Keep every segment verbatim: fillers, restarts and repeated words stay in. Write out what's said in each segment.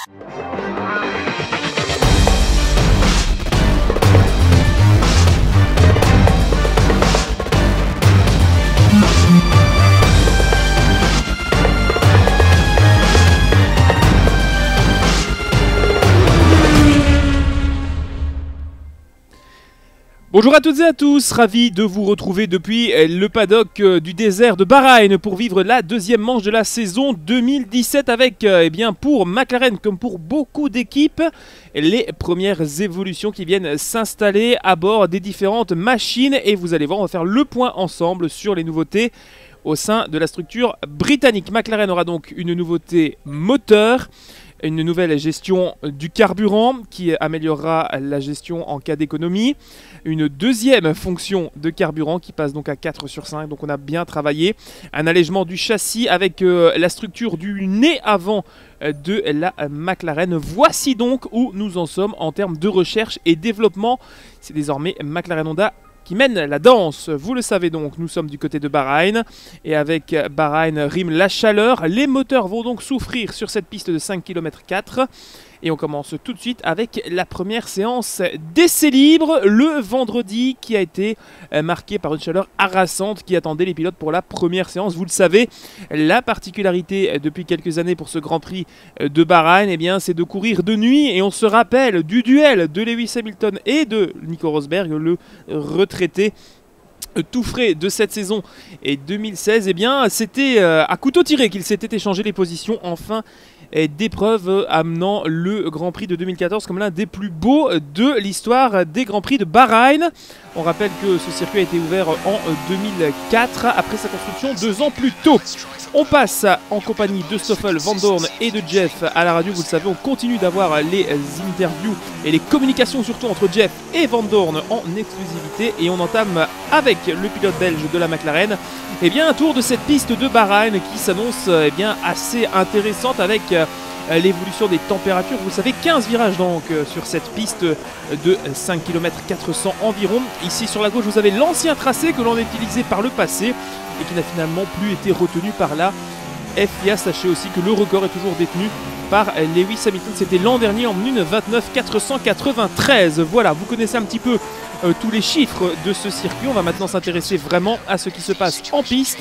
Bonjour à toutes et à tous, ravi de vous retrouver depuis le paddock du désert de Bahreïn pour vivre la deuxième manche de la saison deux mille dix-sept avec, eh bien, pour McLaren comme pour beaucoup d'équipes, les premières évolutions qui viennent s'installer à bord des différentes machines. Et vous allez voir, on va faire le point ensemble sur les nouveautés au sein de la structure britannique. McLaren aura donc une nouveauté moteur, une nouvelle gestion du carburant qui améliorera la gestion en cas d'économie, une deuxième fonction de carburant qui passe donc à quatre sur cinq, donc on a bien travaillé, un allègement du châssis avec euh, la structure du nez avant de la McLaren. Voici donc où nous en sommes en termes de recherche et développement. C'est désormais McLaren Honda qui mène la danse. Vous le savez donc, nous sommes du côté de Bahreïn et avec Bahreïn rime la chaleur. Les moteurs vont donc souffrir sur cette piste de cinq kilomètres quatre et on commence tout de suite avec la première séance d'essai libre le vendredi qui a été marquée par une chaleur harassante qui attendait les pilotes pour la première séance. Vous le savez, la particularité depuis quelques années pour ce Grand Prix de Bahreïn, eh bien, c'est de courir de nuit et on se rappelle du duel de Lewis Hamilton et de Nico Rosberg, le retraité tout frais de cette saison et deux mille seize. Eh bien, c'était à couteau tiré qu'ils s'étaient échangé les positions en fin d'épreuve, amenant le Grand Prix de deux mille quatorze comme l'un des plus beaux de l'histoire des Grands Prix de Bahreïn. On rappelle que ce circuit a été ouvert en deux mille quatre après sa construction deux ans plus tôt. On passe en compagnie de Stoffel Vandoorne et de Jeff à la radio. Vous le savez, on continue d'avoir les interviews et les communications surtout entre Jeff et Vandoorne en exclusivité. Et on entame avec le pilote belge de la McLaren eh bien, un tour de cette piste de Bahreïn qui s'annonce eh bien, assez intéressante avec euh, l'évolution des températures. Vous savez, quinze virages donc euh, sur cette piste de cinq kilomètres quatre cents environ. Ici sur la gauche, vous avez l'ancien tracé que l'on a utilisé par le passé et qui n'a finalement plus été retenu par la F I A. Sachez aussi que le record est toujours détenu par Lewis Hamilton. C'était l'an dernier en une vingt-neuf quatre cent quatre-vingt-treize. Voilà, vous connaissez un petit peu euh, tous les chiffres de ce circuit. On va maintenant s'intéresser vraiment à ce qui se passe en piste.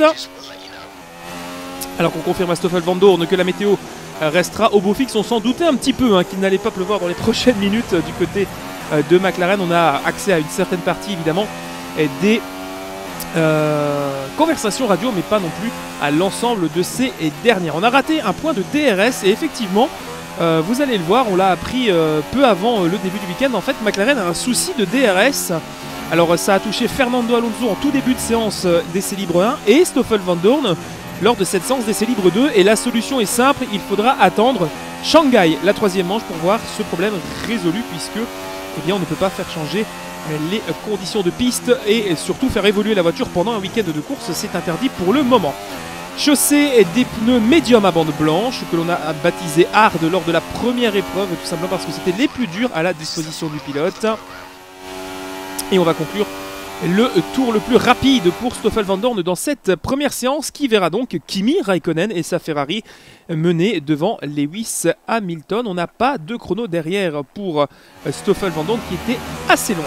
Alors qu'on confirme à Stoffel Vandoorne que la météo restera au beau fixe. On s'en doutait un petit peu hein, qu'il n'allait pas pleuvoir dans les prochaines minutes euh, du côté euh, de McLaren. On a accès à une certaine partie évidemment euh, des Euh, conversation radio, mais pas non plus à l'ensemble de ces dernières. On a raté un point de D R S et effectivement, euh, vous allez le voir, on l'a appris euh, peu avant euh, le début du week-end. En fait, McLaren a un souci de D R S. Alors, ça a touché Fernando Alonso en tout début de séance euh, d'essai libre un et Stoffel Vandoorne lors de cette séance d'essai libre deux. Et la solution est simple, il faudra attendre Shanghai, la troisième manche, pour voir ce problème résolu, puisque eh bien, on ne peut pas faire changer les conditions de piste et surtout faire évoluer la voiture pendant un week-end de course, c'est interdit pour le moment. Chaussée des pneus médium à bande blanche que l'on a baptisé hard lors de la première épreuve, tout simplement parce que c'était les plus durs à la disposition du pilote. Et on va conclure le tour le plus rapide pour Stoffel Vandoorne dans cette première séance qui verra donc Kimi Raikkonen et sa Ferrari mener devant Lewis Hamilton. On n'a pas de chrono derrière pour Stoffel Vandoorne qui était assez long.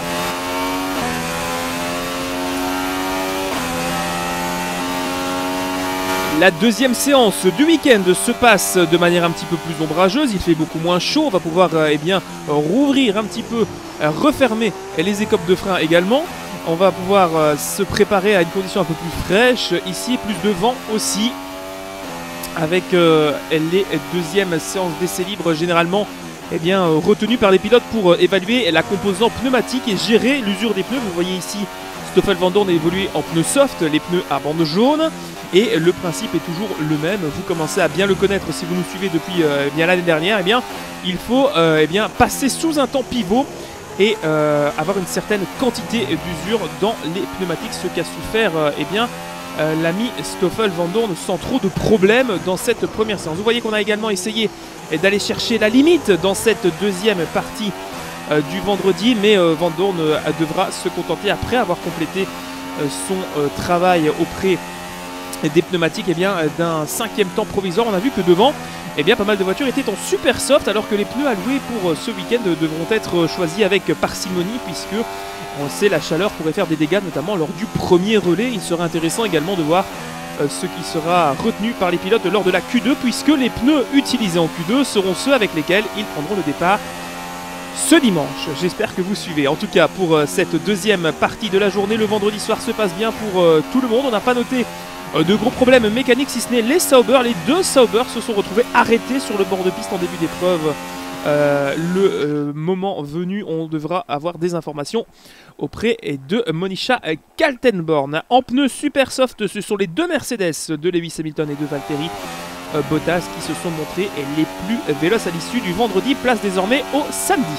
La deuxième séance du week-end se passe de manière un petit peu plus ombrageuse, il fait beaucoup moins chaud, on va pouvoir euh, eh bien, rouvrir un petit peu, euh, refermer les écopes de frein également. On va pouvoir euh, se préparer à une condition un peu plus fraîche, ici plus de vent aussi, avec euh, les deuxièmes séances d'essai libre généralement eh bien, euh, retenues par les pilotes pour euh, évaluer la composante pneumatique et gérer l'usure des pneus. Vous voyez ici Stoffel Vandoorne a évolué en pneus soft, les pneus à bande jaune. Et le principe est toujours le même, vous commencez à bien le connaître si vous nous suivez depuis euh, bien l'année dernière. Eh bien, il faut euh, eh bien, passer sous un temps pivot et euh, avoir une certaine quantité d'usure dans les pneumatiques, ce qu'a su faire euh, eh bien, euh, l'ami Stoffel Vandoorne sans trop de problèmes dans cette première séance. Vous voyez qu'on a également essayé d'aller chercher la limite dans cette deuxième partie euh, du vendredi, mais euh, Vandoorne euh, devra se contenter, après avoir complété euh, son euh, travail auprès des pneumatiques, eh bien, d'un cinquième temps provisoire. On a vu que devant, eh bien pas mal de voitures étaient en super soft, alors que les pneus alloués pour ce week-end devront être choisis avec parcimonie, puisque on le sait, la chaleur pourrait faire des dégâts, notamment lors du premier relais. Il sera intéressant également de voir ce qui sera retenu par les pilotes lors de la Q deux, puisque les pneus utilisés en Q deux seront ceux avec lesquels ils prendront le départ ce dimanche. J'espère que vous suivez. En tout cas, pour cette deuxième partie de la journée, le vendredi soir se passe bien pour tout le monde. On n'a pas noté de gros problèmes mécaniques, si ce n'est les Sauber. Les deux Sauber se sont retrouvés arrêtés sur le bord de piste en début d'épreuve. Euh, le euh, moment venu, on devra avoir des informations auprès de Monisha Kaltenborn. En pneus super soft, ce sont les deux Mercedes de Lewis Hamilton et de Valtteri Bottas qui se sont montrés les plus véloces à l'issue du vendredi. Place désormais au samedi.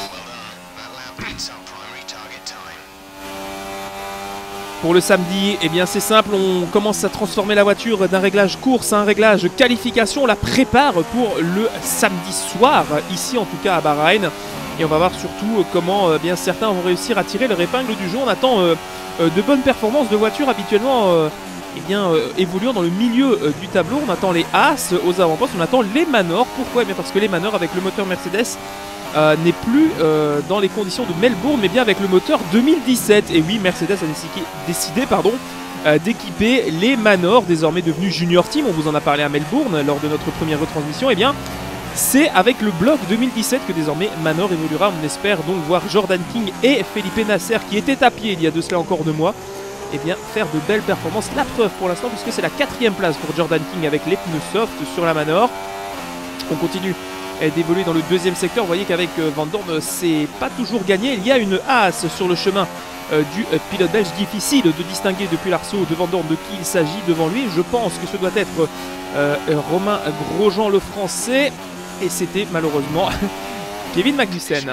Pour le samedi, eh bien c'est simple, on commence à transformer la voiture d'un réglage course à un réglage qualification. On la prépare pour le samedi soir, ici en tout cas à Bahreïn. Et on va voir surtout comment eh bien, certains vont réussir à tirer leur épingle du jeu. On attend euh, de bonnes performances de voitures habituellement euh, eh bien, euh, évoluant dans le milieu euh, du tableau. On attend les Haas aux avant-postes, on attend les Manor. Pourquoi? Eh bien parce que les Manor avec le moteur Mercedes Euh, n'est plus euh, dans les conditions de Melbourne, mais bien avec le moteur deux mille dix-sept. Et oui, Mercedes a décidé, décidé pardon, euh, d'équiper les Manor, désormais devenus Junior Team. On vous en a parlé à Melbourne lors de notre première retransmission. Et bien, c'est avec le bloc deux mille dix-sept que désormais Manor évoluera. On espère donc voir Jordan King et Felipe Nasser, qui étaient à pied il y a de cela encore deux mois, et bien, faire de belles performances. La preuve pour l'instant, puisque c'est la quatrième place pour Jordan King avec les pneus soft sur la Manor. On continue d'évoluer dans le deuxième secteur. Vous voyez qu'avec Van Dorn, c'est pas toujours gagné. Il y a une Haas sur le chemin euh, du euh, pilote belge. Difficile de distinguer depuis l'arceau de Van Dorn de qui il s'agit devant lui. Je pense que ce doit être euh, Romain Grosjean, le français. Et c'était malheureusement Kevin Magnussen.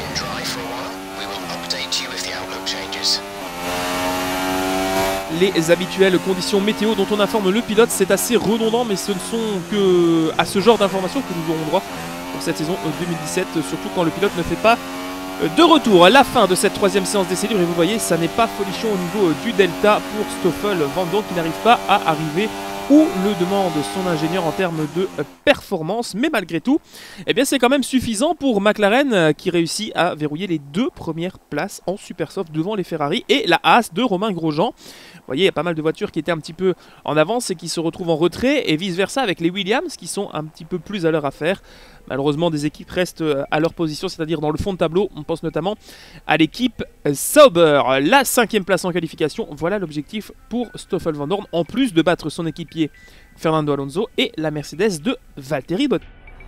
Les habituelles conditions météo dont on informe le pilote, c'est assez redondant, mais ce ne sont que à ce genre d'informations que nous aurons droit pour cette saison deux mille dix-sept, surtout quand le pilote ne fait pas de retour. À la fin de cette troisième séance d'essai libre, et vous voyez, ça n'est pas folichon au niveau du delta pour Stoffel Van Dorn qui n'arrive pas à arriver où le demande son ingénieur en termes de performance, mais malgré tout, eh bien c'est quand même suffisant pour McLaren qui réussit à verrouiller les deux premières places en super soft devant les Ferrari et la Haas de Romain Grosjean. Vous voyez, il y a pas mal de voitures qui étaient un petit peu en avance et qui se retrouvent en retrait, et vice versa avec les Williams qui sont un petit peu plus à leur affaire. Malheureusement, des équipes restent à leur position, c'est-à-dire dans le fond de tableau. On pense notamment à l'équipe Sauber. La cinquième place en qualification, voilà l'objectif pour Stoffel Van Dorn, en plus de battre son équipier Fernando Alonso et la Mercedes de Valtteri Bottas.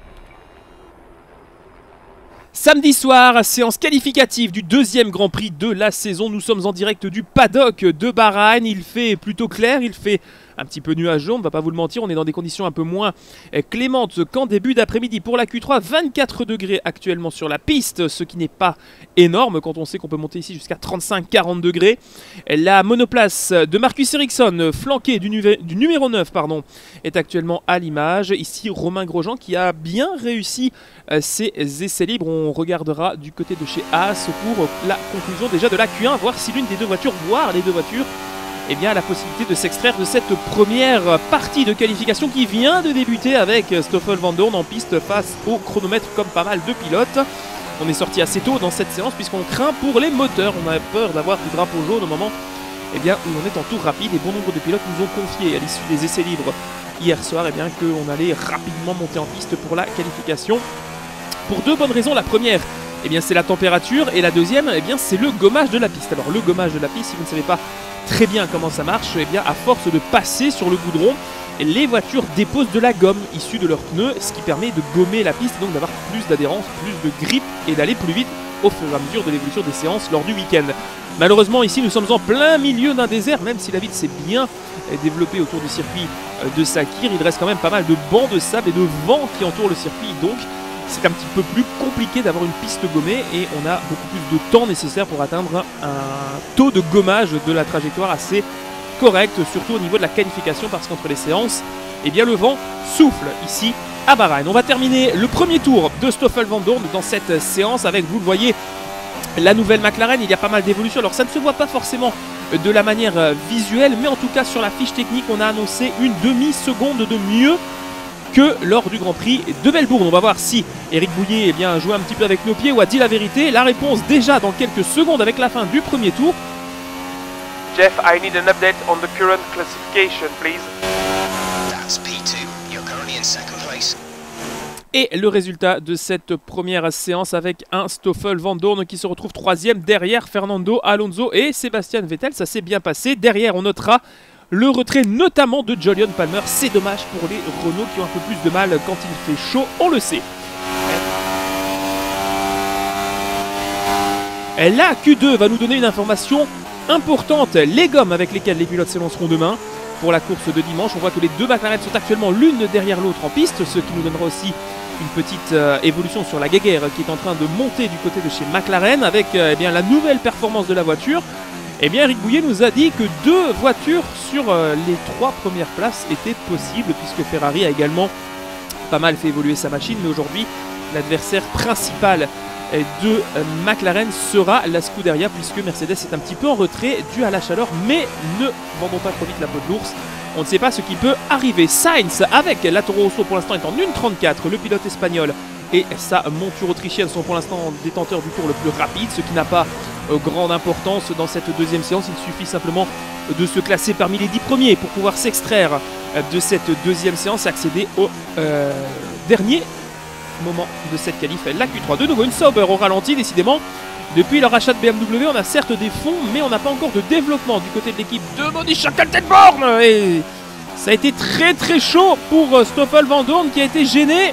Samedi soir, séance qualificative du deuxième Grand Prix de la saison. Nous sommes en direct du paddock de Bahreïn. Il fait plutôt clair, il fait un petit peu nuageux, on ne va pas vous le mentir. On est dans des conditions un peu moins clémentes qu'en début d'après-midi. Pour la Q trois, vingt-quatre degrés actuellement sur la piste, ce qui n'est pas énorme quand on sait qu'on peut monter ici jusqu'à trente-cinq à quarante degrés. La monoplace de Marcus Ericsson, flanquée du, du numéro neuf, pardon, est actuellement à l'image. Ici, Romain Grosjean qui a bien réussi ses essais libres. On regardera du côté de chez Haas pour la conclusion déjà de la Q un, voir si l'une des deux voitures, voire les deux voitures, eh bien, a la possibilité de s'extraire de cette première partie de qualification qui vient de débuter avec Stoffel Van Dorn en piste face au chronomètre comme pas mal de pilotes. On est sorti assez tôt dans cette séance puisqu'on craint pour les moteurs. On a peur d'avoir du drapeau jaune au moment eh bien, où on est en tour rapide, et bon nombre de pilotes nous ont confié à l'issue des essais libres hier soir eh bien, qu'on allait rapidement monter en piste pour la qualification. Pour deux bonnes raisons. La première, eh bien, c'est la température, et la deuxième, eh bien, c'est le gommage de la piste. Alors le gommage de la piste, si vous ne savez pas très bien comment ça marche, eh bien, à force de passer sur le goudron, les voitures déposent de la gomme issue de leurs pneus, ce qui permet de gommer la piste, donc d'avoir plus d'adhérence, plus de grip et d'aller plus vite au fur et à mesure de l'évolution des séances lors du week-end. Malheureusement, ici, nous sommes en plein milieu d'un désert, même si la ville s'est bien développée autour du circuit de Sakir, il reste quand même pas mal de bancs de sable et de vent qui entourent le circuit, donc c'est un petit peu plus compliqué d'avoir une piste gommée, et on a beaucoup plus de temps nécessaire pour atteindre un, un taux de gommage de la trajectoire assez correct, surtout au niveau de la qualification, parce qu'entre les séances, eh bien, le vent souffle ici à Bahreïn. On va terminer le premier tour de Stoffel Van Dorn dans cette séance avec, vous le voyez, la nouvelle McLaren. Il y a pas mal d'évolutions. Alors ça ne se voit pas forcément de la manière visuelle, mais en tout cas sur la fiche technique, on a annoncé une demi-seconde de mieux que lors du Grand Prix de Melbourne. On va voir si Eric Bouillet eh bien, a joué un petit peu avec nos pieds ou a dit la vérité. La réponse déjà dans quelques secondes avec la fin du premier tour. Jeff, I need an update on the current classification, please. That's P two. You're currently in second place. Et le résultat de cette première séance avec un Stoffel Vandoorne qui se retrouve troisième derrière Fernando Alonso et Sébastien Vettel. Ça s'est bien passé. Derrière, on notera le retrait notamment de Jolyon Palmer. C'est dommage pour les Renault qui ont un peu plus de mal quand il fait chaud, on le sait. La Q deux va nous donner une information importante. Les gommes avec lesquelles les pilotes s'élanceront demain pour la course de dimanche. On voit que les deux McLaren sont actuellement l'une derrière l'autre en piste, ce qui nous donnera aussi une petite euh, évolution sur la guéguerre qui est en train de monter du côté de chez McLaren avec euh, eh bien, la nouvelle performance de la voiture. Eh bien, Eric Bouillet nous a dit que deux voitures sur euh, les trois premières places étaient possibles puisque Ferrari a également pas mal fait évoluer sa machine. Mais aujourd'hui, l'adversaire principal de euh, McLaren sera la Scuderia puisque Mercedes est un petit peu en retrait dû à la chaleur. Mais ne vendons pas trop vite la peau de l'ours. On ne sait pas ce qui peut arriver. Sainz avec la Toro Rosso pour l'instant est en une trente-quatre. Le pilote espagnol et sa monture autrichienne sont pour l'instant détenteurs du tour le plus rapide, ce qui n'a pas euh, grande importance dans cette deuxième séance. Il suffit simplement de se classer parmi les dix premiers pour pouvoir s'extraire de cette deuxième séance et accéder au euh, dernier moment de cette qualif, la Q trois. De nouveau une Sauber au ralenti, décidément. Depuis le rachat de B M W, on a certes des fonds, mais on n'a pas encore de développement du côté de l'équipe de Monisha Kaltenborn. Et ça a été très très chaud pour Stoffel Vandoorne qui a été gêné.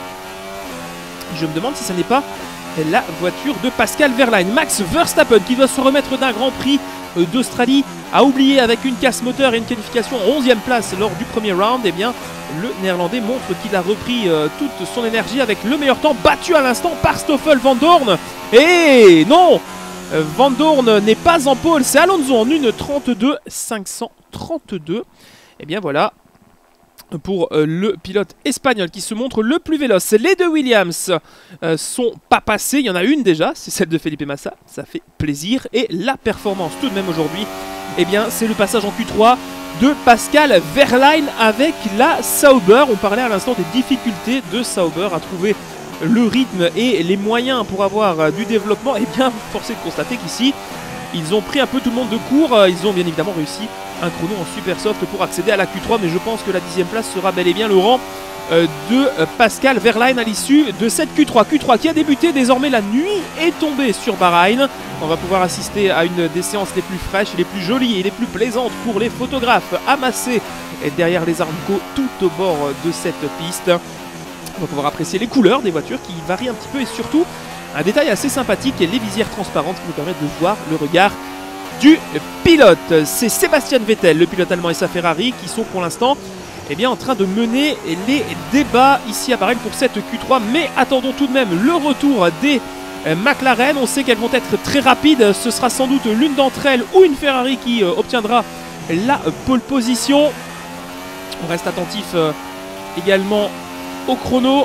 Je me demande si ce n'est pas la voiture de Pascal Wehrlein. Max Verstappen qui doit se remettre d'un Grand Prix d'Australie a oublié avec une casse moteur et une qualification en onzième place lors du premier round. Eh bien, le Néerlandais montre qu'il a repris euh, toute son énergie avec le meilleur temps battu à l'instant par Stoffel Vandoorne. Et non, Vandoorne n'est pas en pole, c'est Alonso en une trente-deux cinq cent trente-deux. Et bien voilà pour euh, le pilote espagnol qui se montre le plus véloce. Les deux Williams euh, sont pas passés, il y en a une déjà, c'est celle de Felipe Massa, ça fait plaisir. Et la performance tout de même aujourd'hui, eh bien c'est le passage en Q trois de Pascal Wehrlein avec la Sauber. On parlait à l'instant des difficultés de Sauber à trouver le rythme et les moyens pour avoir du développement. Et bien forcé de constater qu'ici ils ont pris un peu tout le monde de court. Ils ont bien évidemment réussi un chrono en super soft pour accéder à la Q trois, mais je pense que la dixième place sera bel et bien le rang de Pascal Wehrlein à l'issue de cette Q trois. Q trois qui a débuté, désormais la nuit est tombée sur Bahreïn. On va pouvoir assister à une des séances les plus fraîches, les plus jolies et les plus plaisantes pour les photographes amassés derrière les Aramco tout au bord de cette piste. On va pouvoir apprécier les couleurs des voitures qui varient un petit peu et surtout un détail assez sympathique, les visières transparentes qui nous permettent de voir le regard du pilote. C'est Sébastien Vettel, le pilote allemand et sa Ferrari qui sont pour l'instant eh bien, en train de mener les débats ici à Bahreïn pour cette Q trois. Mais attendons tout de même le retour des McLaren. On sait qu'elles vont être très rapides. Ce sera sans doute l'une d'entre elles ou une Ferrari qui euh, obtiendra la pole position. On reste attentif euh, également au chrono.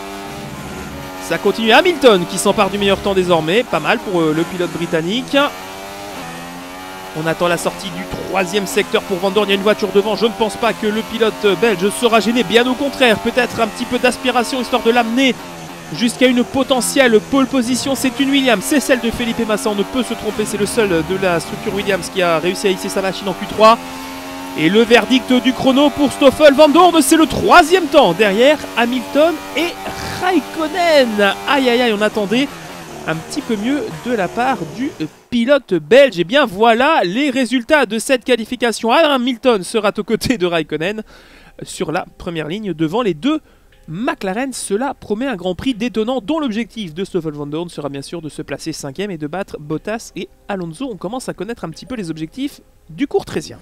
Ça continue. Hamilton qui s'empare du meilleur temps désormais. Pas mal pour euh, le pilote britannique. On attend la sortie du troisième secteur pour Vandoorne. Il y a une voiture devant. Je ne pense pas que le pilote belge sera gêné. Bien au contraire. Peut-être un petit peu d'aspiration histoire de l'amener jusqu'à une potentielle pole position. C'est une Williams. C'est celle de Felipe Massa. On ne peut se tromper. C'est le seul de la structure Williams qui a réussi à hisser sa machine en Q trois. Et le verdict du chrono pour Stoffel Vandoorne, c'est le troisième temps derrière Hamilton et Raikkonen. Aïe aïe aïe, on attendait un petit peu mieux de la part du pilote belge. Et bien voilà les résultats de cette qualification. Hamilton sera aux côtés de Raikkonen sur la première ligne devant les deux McLaren. Cela promet un Grand Prix détonnant dont l'objectif de Stoffel Vandoorne sera bien sûr de se placer cinquième et de battre Bottas et Alonso. On commence à connaître un petit peu les objectifs du courtraisien.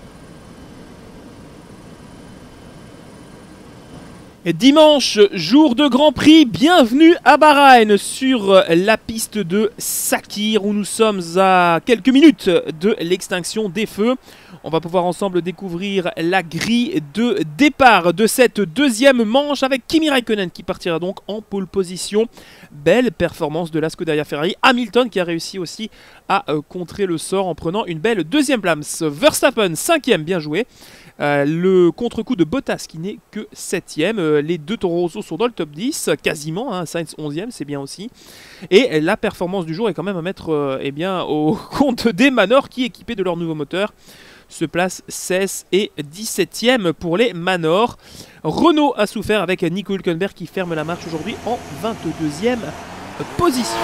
Dimanche, jour de Grand Prix, bienvenue à Bahreïn sur la piste de Sakhir où nous sommes à quelques minutes de l'extinction des feux. On va pouvoir ensemble découvrir la grille de départ de cette deuxième manche avec Kimi Raikkonen qui partira donc en pole position. Belle performance de la Scuderia Ferrari. Hamilton qui a réussi aussi à euh, contrer le sort en prenant une belle deuxième place. Verstappen cinquième, bien joué. Euh, le contre-coup de Bottas qui n'est que septième. Euh, les deux Toro Rosso sont dans le top dix, quasiment. Hein, Sainz onzième, c'est bien aussi. Et la performance du jour est quand même à mettre euh, eh bien, au compte des Manor qui, équipés de leur nouveau moteur, se placent seize et dix-septième pour les Manor. Renault a souffert avec Nico Hülkenberg qui ferme la marche aujourd'hui en vingt-deuxième position.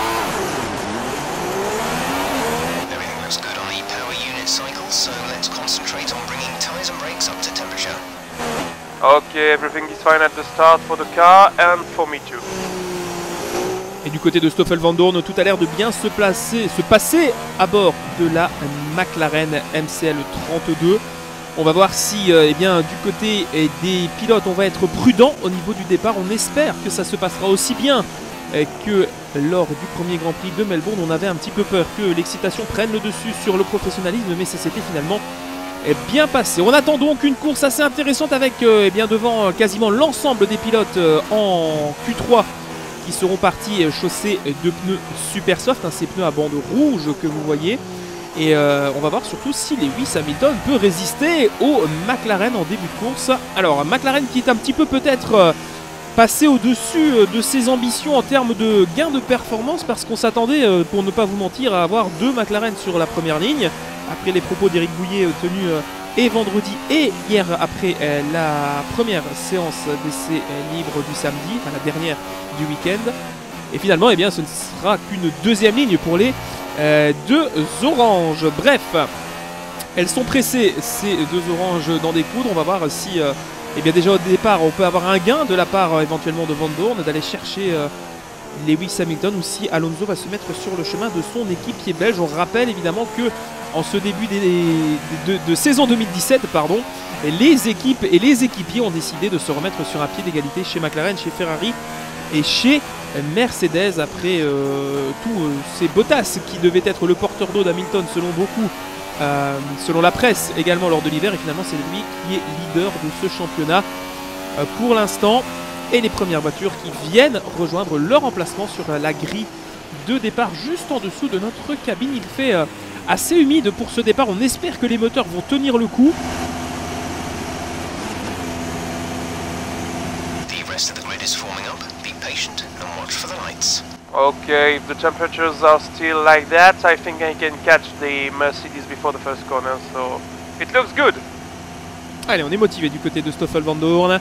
Okay, everything is fine at the start for the car and for me too. Et du côté de Stoffel Vandoorne, tout a l'air de bien se placer, se passer à bord de la McLaren M C L trente-deux. On va voir si, euh, eh bien, du côté eh, des pilotes, on va être prudent au niveau du départ. On espère que ça se passera aussi bien eh, que lors du premier Grand Prix de Melbourne. On avait un petit peu peur que l'excitation prenne le dessus sur le professionnalisme, mais ça s'était finalement eh, bien passé. On attend donc une course assez intéressante avec euh, eh bien, devant euh, quasiment l'ensemble des pilotes euh, en Q trois qui seront partis euh, chaussés de pneus super soft, hein, ces pneus à bande rouge que vous voyez. Et euh, on va voir surtout si Lewis Hamilton peut résister au McLaren en début de course. Alors McLaren qui est un petit peu peut-être euh, passé au-dessus euh, de ses ambitions en termes de gain de performance, parce qu'on s'attendait, euh, pour ne pas vous mentir, à avoir deux McLaren sur la première ligne après les propos d'Éric Bouillet euh, tenus euh, et vendredi et hier après euh, la première séance d'essai euh, libre du samedi, enfin la dernière du week-end. Et finalement, eh bien, ce ne sera qu'une deuxième ligne pour les Euh, deux oranges. Bref, elles sont pressées ces deux oranges d'en découdre. On va voir si euh, eh bien déjà au départ on peut avoir un gain de la part euh, éventuellement de Vandoorne d'aller chercher euh, Lewis Hamilton, ou si Alonso va se mettre sur le chemin de son équipier belge. On rappelle évidemment que en ce début des, des, de, de saison deux mille dix-sept, pardon, les équipes et les équipiers ont décidé de se remettre sur un pied d'égalité chez McLaren, chez Ferrari et chez Mercedes, après euh, tous euh, ces Bottas qui devait être le porteur d'eau d'Hamilton selon beaucoup, euh, selon la presse également lors de l'hiver, et finalement c'est lui qui est leader de ce championnat euh, pour l'instant. Et les premières voitures qui viennent rejoindre leur emplacement sur euh, la grille de départ juste en dessous de notre cabine. Il fait euh, assez humide pour ce départ, on espère que les moteurs vont tenir le coup. Okay, if the temperatures are still like that, I think I can catch the Mercedes before the first corner, so it looks good. Allez, on est motivé du côté de Stoffel Vandoorne.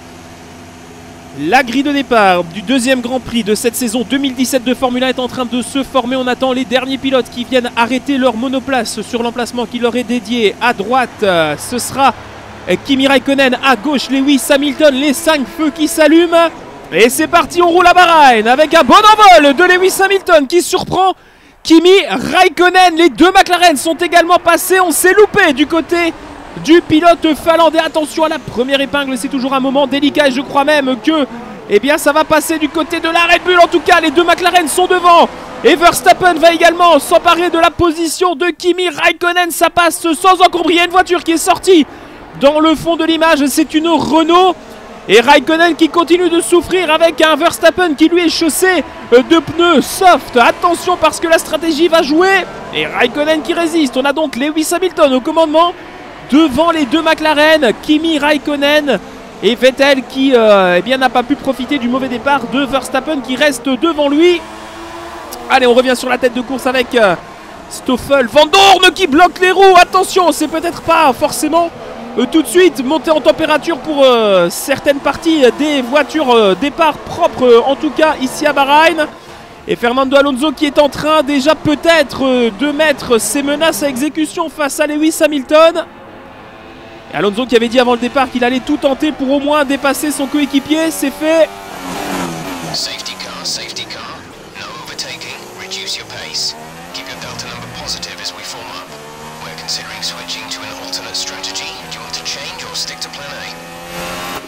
La grille de départ du deuxième Grand Prix de cette saison deux mille dix-sept de Formule un est en train de se former. On attend les derniers pilotes qui viennent arrêter leur monoplace sur l'emplacement qui leur est dédié. À droite, ce sera Kimi Raikkonen, à gauche Lewis Hamilton, les cinq feux qui s'allument. Et c'est parti, on roule à Bahreïn avec un bon envol de Lewis Hamilton qui surprend Kimi Raikkonen. Les deux McLaren sont également passés, on s'est loupé du côté du pilote finlandais. Attention à la première épingle, c'est toujours un moment délicat et je crois même que eh bien, ça va passer du côté de la Red Bull. En tout cas, les deux McLaren sont devant et Verstappen va également s'emparer de la position de Kimi Raikkonen. Ça passe sans encombre, il y a une voiture qui est sortie dans le fond de l'image, c'est une Renault. Et Raikkonen qui continue de souffrir avec un Verstappen qui lui est chaussé de pneus soft. Attention parce que la stratégie va jouer. Et Raikkonen qui résiste. On a donc Lewis Hamilton au commandement devant les deux McLaren. Kimi Raikkonen et Vettel qui euh, eh bien, n'a pas pu profiter du mauvais départ de Verstappen qui reste devant lui. Allez, on revient sur la tête de course avec euh, Stoffel Vandoorne qui bloque les roues. Attention, c'est peut-être pas forcément... Euh, tout de suite montée en température pour euh, certaines parties des voitures euh, départ propre, euh, en tout cas ici à Bahreïn. Et Fernando Alonso qui est en train déjà peut-être euh, de mettre ses menaces à exécution face à Lewis Hamilton. Et Alonso qui avait dit avant le départ qu'il allait tout tenter pour au moins dépasser son coéquipier, c'est fait. Safety car, safety car. No overtaking, reduce your pace. Keep your delta number positive as we form up. We're considering switching to an alternate strategy. Do you want to change or stick to plan A?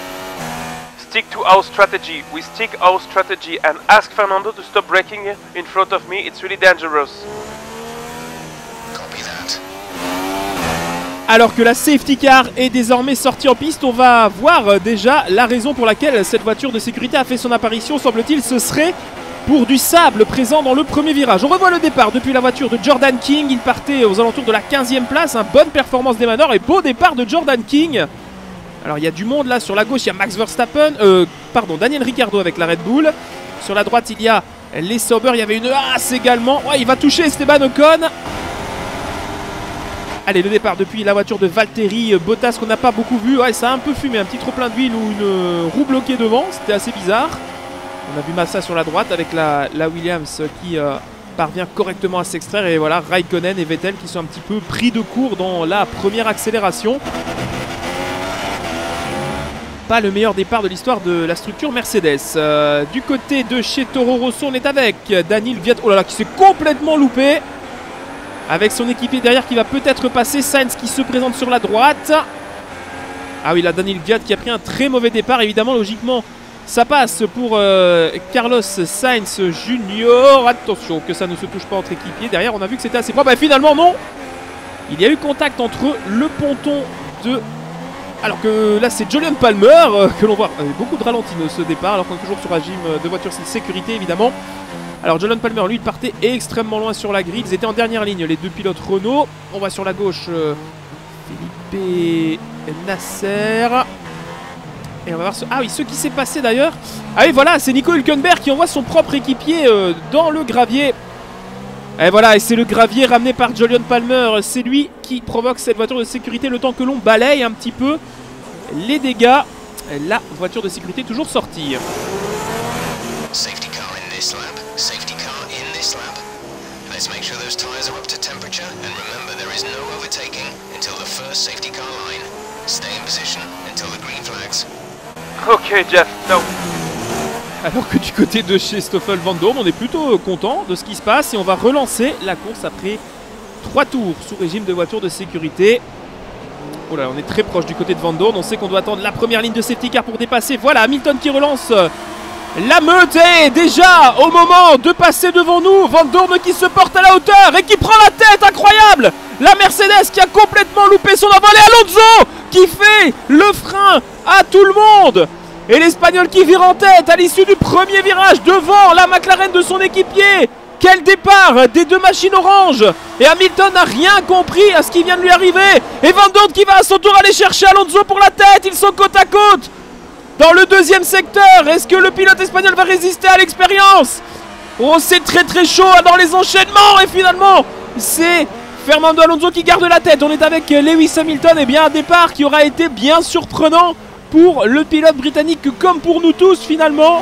Stick to our strategy. We stick our strategy and ask Fernando to stop braking in front of me. It's really dangerous. Copy that. Alors que la safety car est désormais sortie en piste, on va voir déjà la raison pour laquelle cette voiture de sécurité a fait son apparition. Semble-t-il, ce serait pour du sable présent dans le premier virage. On revoit le départ depuis la voiture de Jordan King. Il partait aux alentours de la quinzième place. Un bonne performance des manœuvres et beau départ de Jordan King. Alors il y a du monde là. Sur la gauche, il y a Max Verstappen. Euh, pardon, Daniel Ricciardo avec la Red Bull. Sur la droite, il y a les Sauber. Il y avait une Haas également. Ouais, il va toucher Esteban Ocon. Allez, le départ depuis la voiture de Valtteri Bottas qu'on n'a pas beaucoup vu. Ouais, ça a un peu fumé. Un petit trop plein d'huile ou une roue bloquée devant. C'était assez bizarre. On a vu Massa sur la droite avec la, la Williams qui euh, parvient correctement à s'extraire. Et voilà, Raikkonen et Vettel qui sont un petit peu pris de court dans la première accélération. Pas le meilleur départ de l'histoire de la structure Mercedes. Euh, du côté de chez Toro Rosso, on est avec Daniel Kvyat. Oh là là, qui s'est complètement loupé. Avec son équipier derrière qui va peut-être passer. Sainz qui se présente sur la droite. Ah oui, là, Daniel Kvyat qui a pris un très mauvais départ. Évidemment, logiquement, ça passe pour euh, Carlos Sainz Junior. Attention que ça ne se touche pas entre équipiers. Derrière, on a vu que c'était assez propre. Bah, finalement, non. Il y a eu contact entre le ponton de... Alors que là, c'est Julian Palmer euh, que l'on voit. Euh, beaucoup de ralenti ce départ, alors qu'on est toujours sur un régime de voiture de sécurité, évidemment. Alors, Julian Palmer, lui, il partait extrêmement loin sur la grille. Ils étaient en dernière ligne, les deux pilotes Renault. On va sur la gauche, euh, Felipe Nasser. Et on va voir ce... Ah oui, ce qui s'est passé d'ailleurs. Ah oui, voilà, c'est Nico Hülkenberg qui envoie son propre équipier euh, dans le gravier. Et voilà, et c'est le gravier ramené par Julian Palmer. C'est lui qui provoque cette voiture de sécurité le temps que l'on balaye un petit peu les dégâts. La voiture de sécurité est toujours sortie. Safety car in this lap. Safety car in this lap. Let's make sure those tires are up to temperature and remember there is no overtaking until the first safety car line. Stay in position until the green flags. Okay, Jeff, no. Alors que du côté de chez Stoffel Van Dorn, on est plutôt content de ce qui se passe et on va relancer la course après trois tours sous régime de voiture de sécurité. Oh là, on est très proche du côté de Van Dorn. On sait qu'on doit attendre la première ligne de safety car pour dépasser. Voilà, Hamilton qui relance la meute est déjà au moment de passer devant nous. Van Dorn qui se porte à la hauteur et qui prend la tête, incroyable. La Mercedes qui a complètement loupé son envol et Alonso qui fait le frein à tout le monde. Et l'Espagnol qui vire en tête à l'issue du premier virage devant la McLaren de son équipier. Quel départ des deux machines oranges. Et Hamilton n'a rien compris à ce qui vient de lui arriver. Et Van Dorn qui va à son tour aller chercher Alonso pour la tête. Ils sont côte à côte dans le deuxième secteur. Est-ce que le pilote espagnol va résister à l'expérience? Oh, c'est très très chaud dans les enchaînements. Et finalement, c'est Fernando Alonso qui garde la tête. On est avec Lewis Hamilton. Et bien un départ qui aura été bien surprenant pour le pilote britannique comme pour nous tous finalement.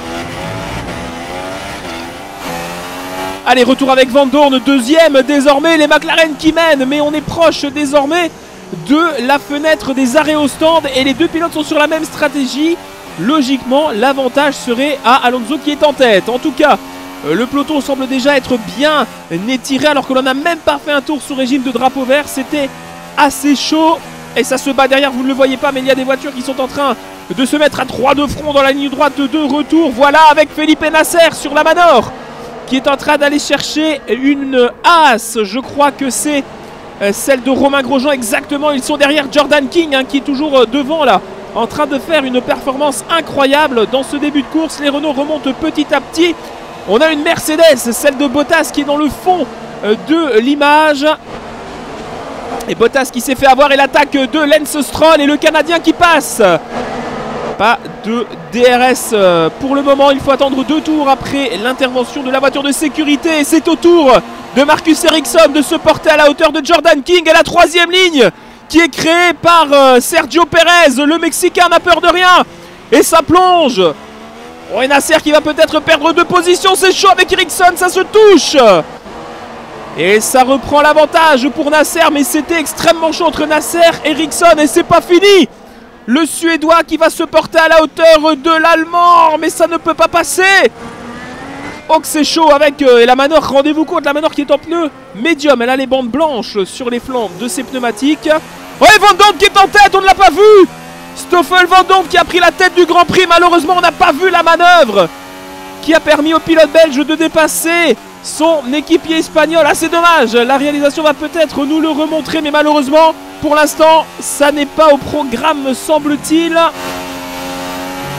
Allez, retour avec Van Dorn, deuxième désormais, les McLaren qui mènent, mais on est proche désormais de la fenêtre des arrêts au stand et les deux pilotes sont sur la même stratégie. Logiquement, l'avantage serait à Alonso qui est en tête. En tout cas, le peloton semble déjà être bien étiré alors que l'on n'a même pas fait un tour sous régime de drapeau vert. C'était assez chaud. Et ça se bat derrière, vous ne le voyez pas, mais il y a des voitures qui sont en train de se mettre à trois de front dans la ligne droite de retour. Voilà, avec Felipe Nasser sur la Manor, qui est en train d'aller chercher une Haas. Je crois que c'est celle de Romain Grosjean exactement. Ils sont derrière Jordan King, hein, qui est toujours devant là, en train de faire une performance incroyable dans ce début de course. Les Renault remontent petit à petit. On a une Mercedes, celle de Bottas, qui est dans le fond de l'image. Et Bottas qui s'est fait avoir et l'attaque de Lance Stroll et le Canadien qui passe. Pas de D R S pour le moment. Il faut attendre deux tours après l'intervention de la voiture de sécurité. C'est au tour de Marcus Ericsson de se porter à la hauteur de Jordan King. Et la troisième ligne qui est créée par Sergio Pérez. Le Mexicain n'a peur de rien. Et ça plonge. Oh, et Nasser qui va peut-être perdre deux positions. C'est chaud avec Ericsson. Ça se touche. Et ça reprend l'avantage pour Nasser, mais c'était extrêmement chaud entre Nasser et Ericsson et c'est pas fini. Le Suédois qui va se porter à la hauteur de l'Allemand, mais ça ne peut pas passer. Oh que c'est chaud avec euh, la Manor, rendez-vous compte, la Manor qui est en pneu médium, elle a les bandes blanches sur les flancs de ses pneumatiques. Ouais, Van Dorn qui est en tête, on ne l'a pas vu. Stoffel Van Dorn qui a pris la tête du Grand Prix, malheureusement on n'a pas vu la manœuvre qui a permis au pilote belge de dépasser son équipier espagnol. Ah, c'est dommage, la réalisation va peut-être nous le remontrer, mais malheureusement, pour l'instant, ça n'est pas au programme, semble-t-il.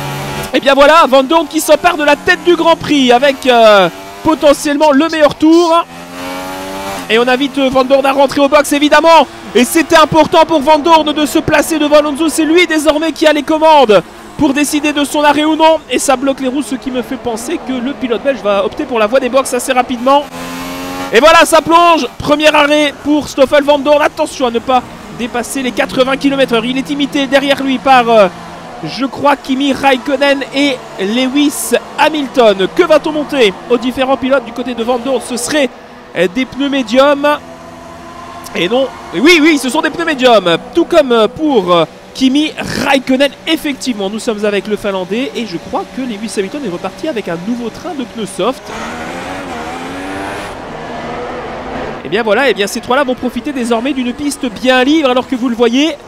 Et bien voilà, Van Dorn qui s'empare de la tête du Grand Prix avec euh, potentiellement le meilleur tour. Et on invite Van Dorn à rentrer au box évidemment. Et c'était important pour Van Dorn de se placer devant Alonso. C'est lui désormais qui a les commandes pour décider de son arrêt ou non. Et ça bloque les roues, ce qui me fait penser que le pilote belge va opter pour la voie des box assez rapidement. Et voilà, ça plonge. Premier arrêt pour Stoffel Van Dorn. Attention à ne pas dépasser les quatre-vingts kilomètres heure. Il est imité derrière lui par, euh, je crois, Kimi Raikkonen et Lewis Hamilton. Que va-t-on monter aux différents pilotes du côté de Van Dorn? Ce serait euh, des pneus médiums. Et non, oui, oui, ce sont des pneus médiums. Tout comme pour euh, Kimi Raikkonen. Effectivement, nous sommes avec le Finlandais. Et je crois que Lewis Hamilton est reparti avec un nouveau train de pneus soft. Et bien voilà, et bien ces trois-là vont profiter désormais d'une piste bien libre, alors que vous le voyez,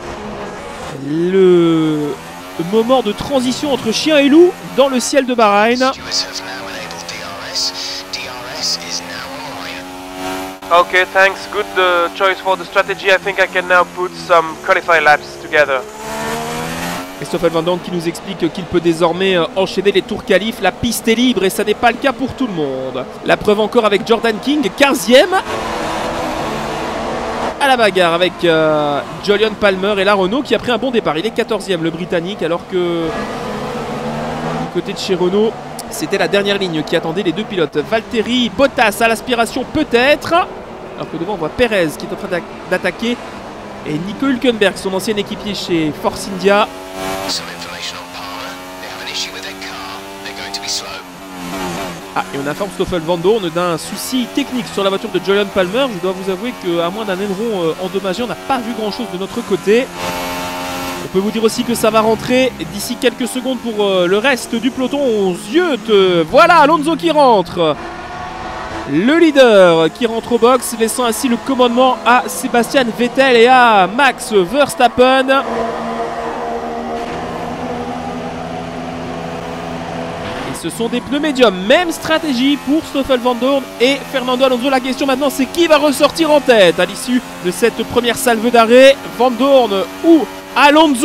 le moment de transition entre chien et loup dans le ciel de Bahreïn. Okay, thanks. Good uh, choice for the strategy. I think I can now put some qualify laps together. Stoffel Van Dorn qui nous explique qu'il peut désormais enchaîner les tours qualifs. La piste est libre et ça n'est pas le cas pour tout le monde. La preuve encore avec Jordan King, quinzième. À la bagarre avec euh, Jolyon Palmer et la Renault qui a pris un bon départ. Il est quatorzième le Britannique, alors que du côté de chez Renault, c'était la dernière ligne qui attendait les deux pilotes. Valtteri Bottas à l'aspiration peut-être, alors que devant on voit Perez qui est en train d'attaquer et Nico Hülkenberg, son ancien équipier chez Force India. Ah, et on informe Stoffel Van Dorn d'un souci technique sur la voiture de Jolyon Palmer. Je dois vous avouer qu'à moins d'un aileron euh, endommagé, on n'a pas vu grand chose de notre côté. On peut vous dire aussi que ça va rentrer d'ici quelques secondes pour euh, le reste du peloton. On ziote. Voilà Alonso qui rentre. Le leader qui rentre au box, laissant ainsi le commandement à Sebastian Vettel et à Max Verstappen. Ce sont des pneus médiums, même stratégie pour Stoffel Van Dorn et Fernando Alonso. La question maintenant, c'est qui va ressortir en tête à l'issue de cette première salve d'arrêt, Van Dorn ou Alonso?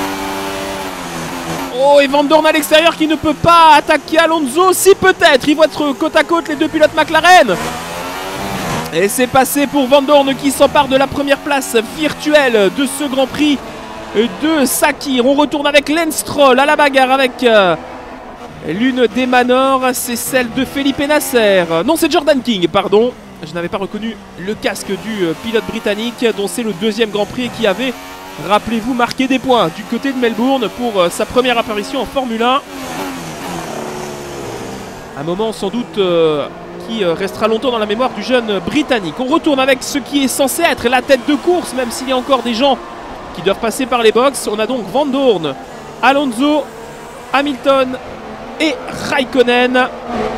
Oh, et Van Dorn à l'extérieur qui ne peut pas attaquer Alonso. Si, peut-être, ils vont être côte à côte les deux pilotes McLaren. Et c'est passé pour Van Dorn qui s'empare de la première place virtuelle de ce Grand Prix de Sakir. On retourne avec Lance Stroll à la bagarre avec... Euh, l'une des manors, c'est celle de Felipe Nasser. Non, c'est Jordan King, pardon. Je n'avais pas reconnu le casque du pilote britannique, dont c'est le deuxième Grand Prix qui avait, rappelez-vous, marqué des points du côté de Melbourne pour sa première apparition en Formule un. Un moment sans doute euh, qui restera longtemps dans la mémoire du jeune britannique. On retourne avec ce qui est censé être la tête de course, même s'il y a encore des gens qui doivent passer par les box. On a donc Van Dorn, Alonso, Hamilton et Raikkonen.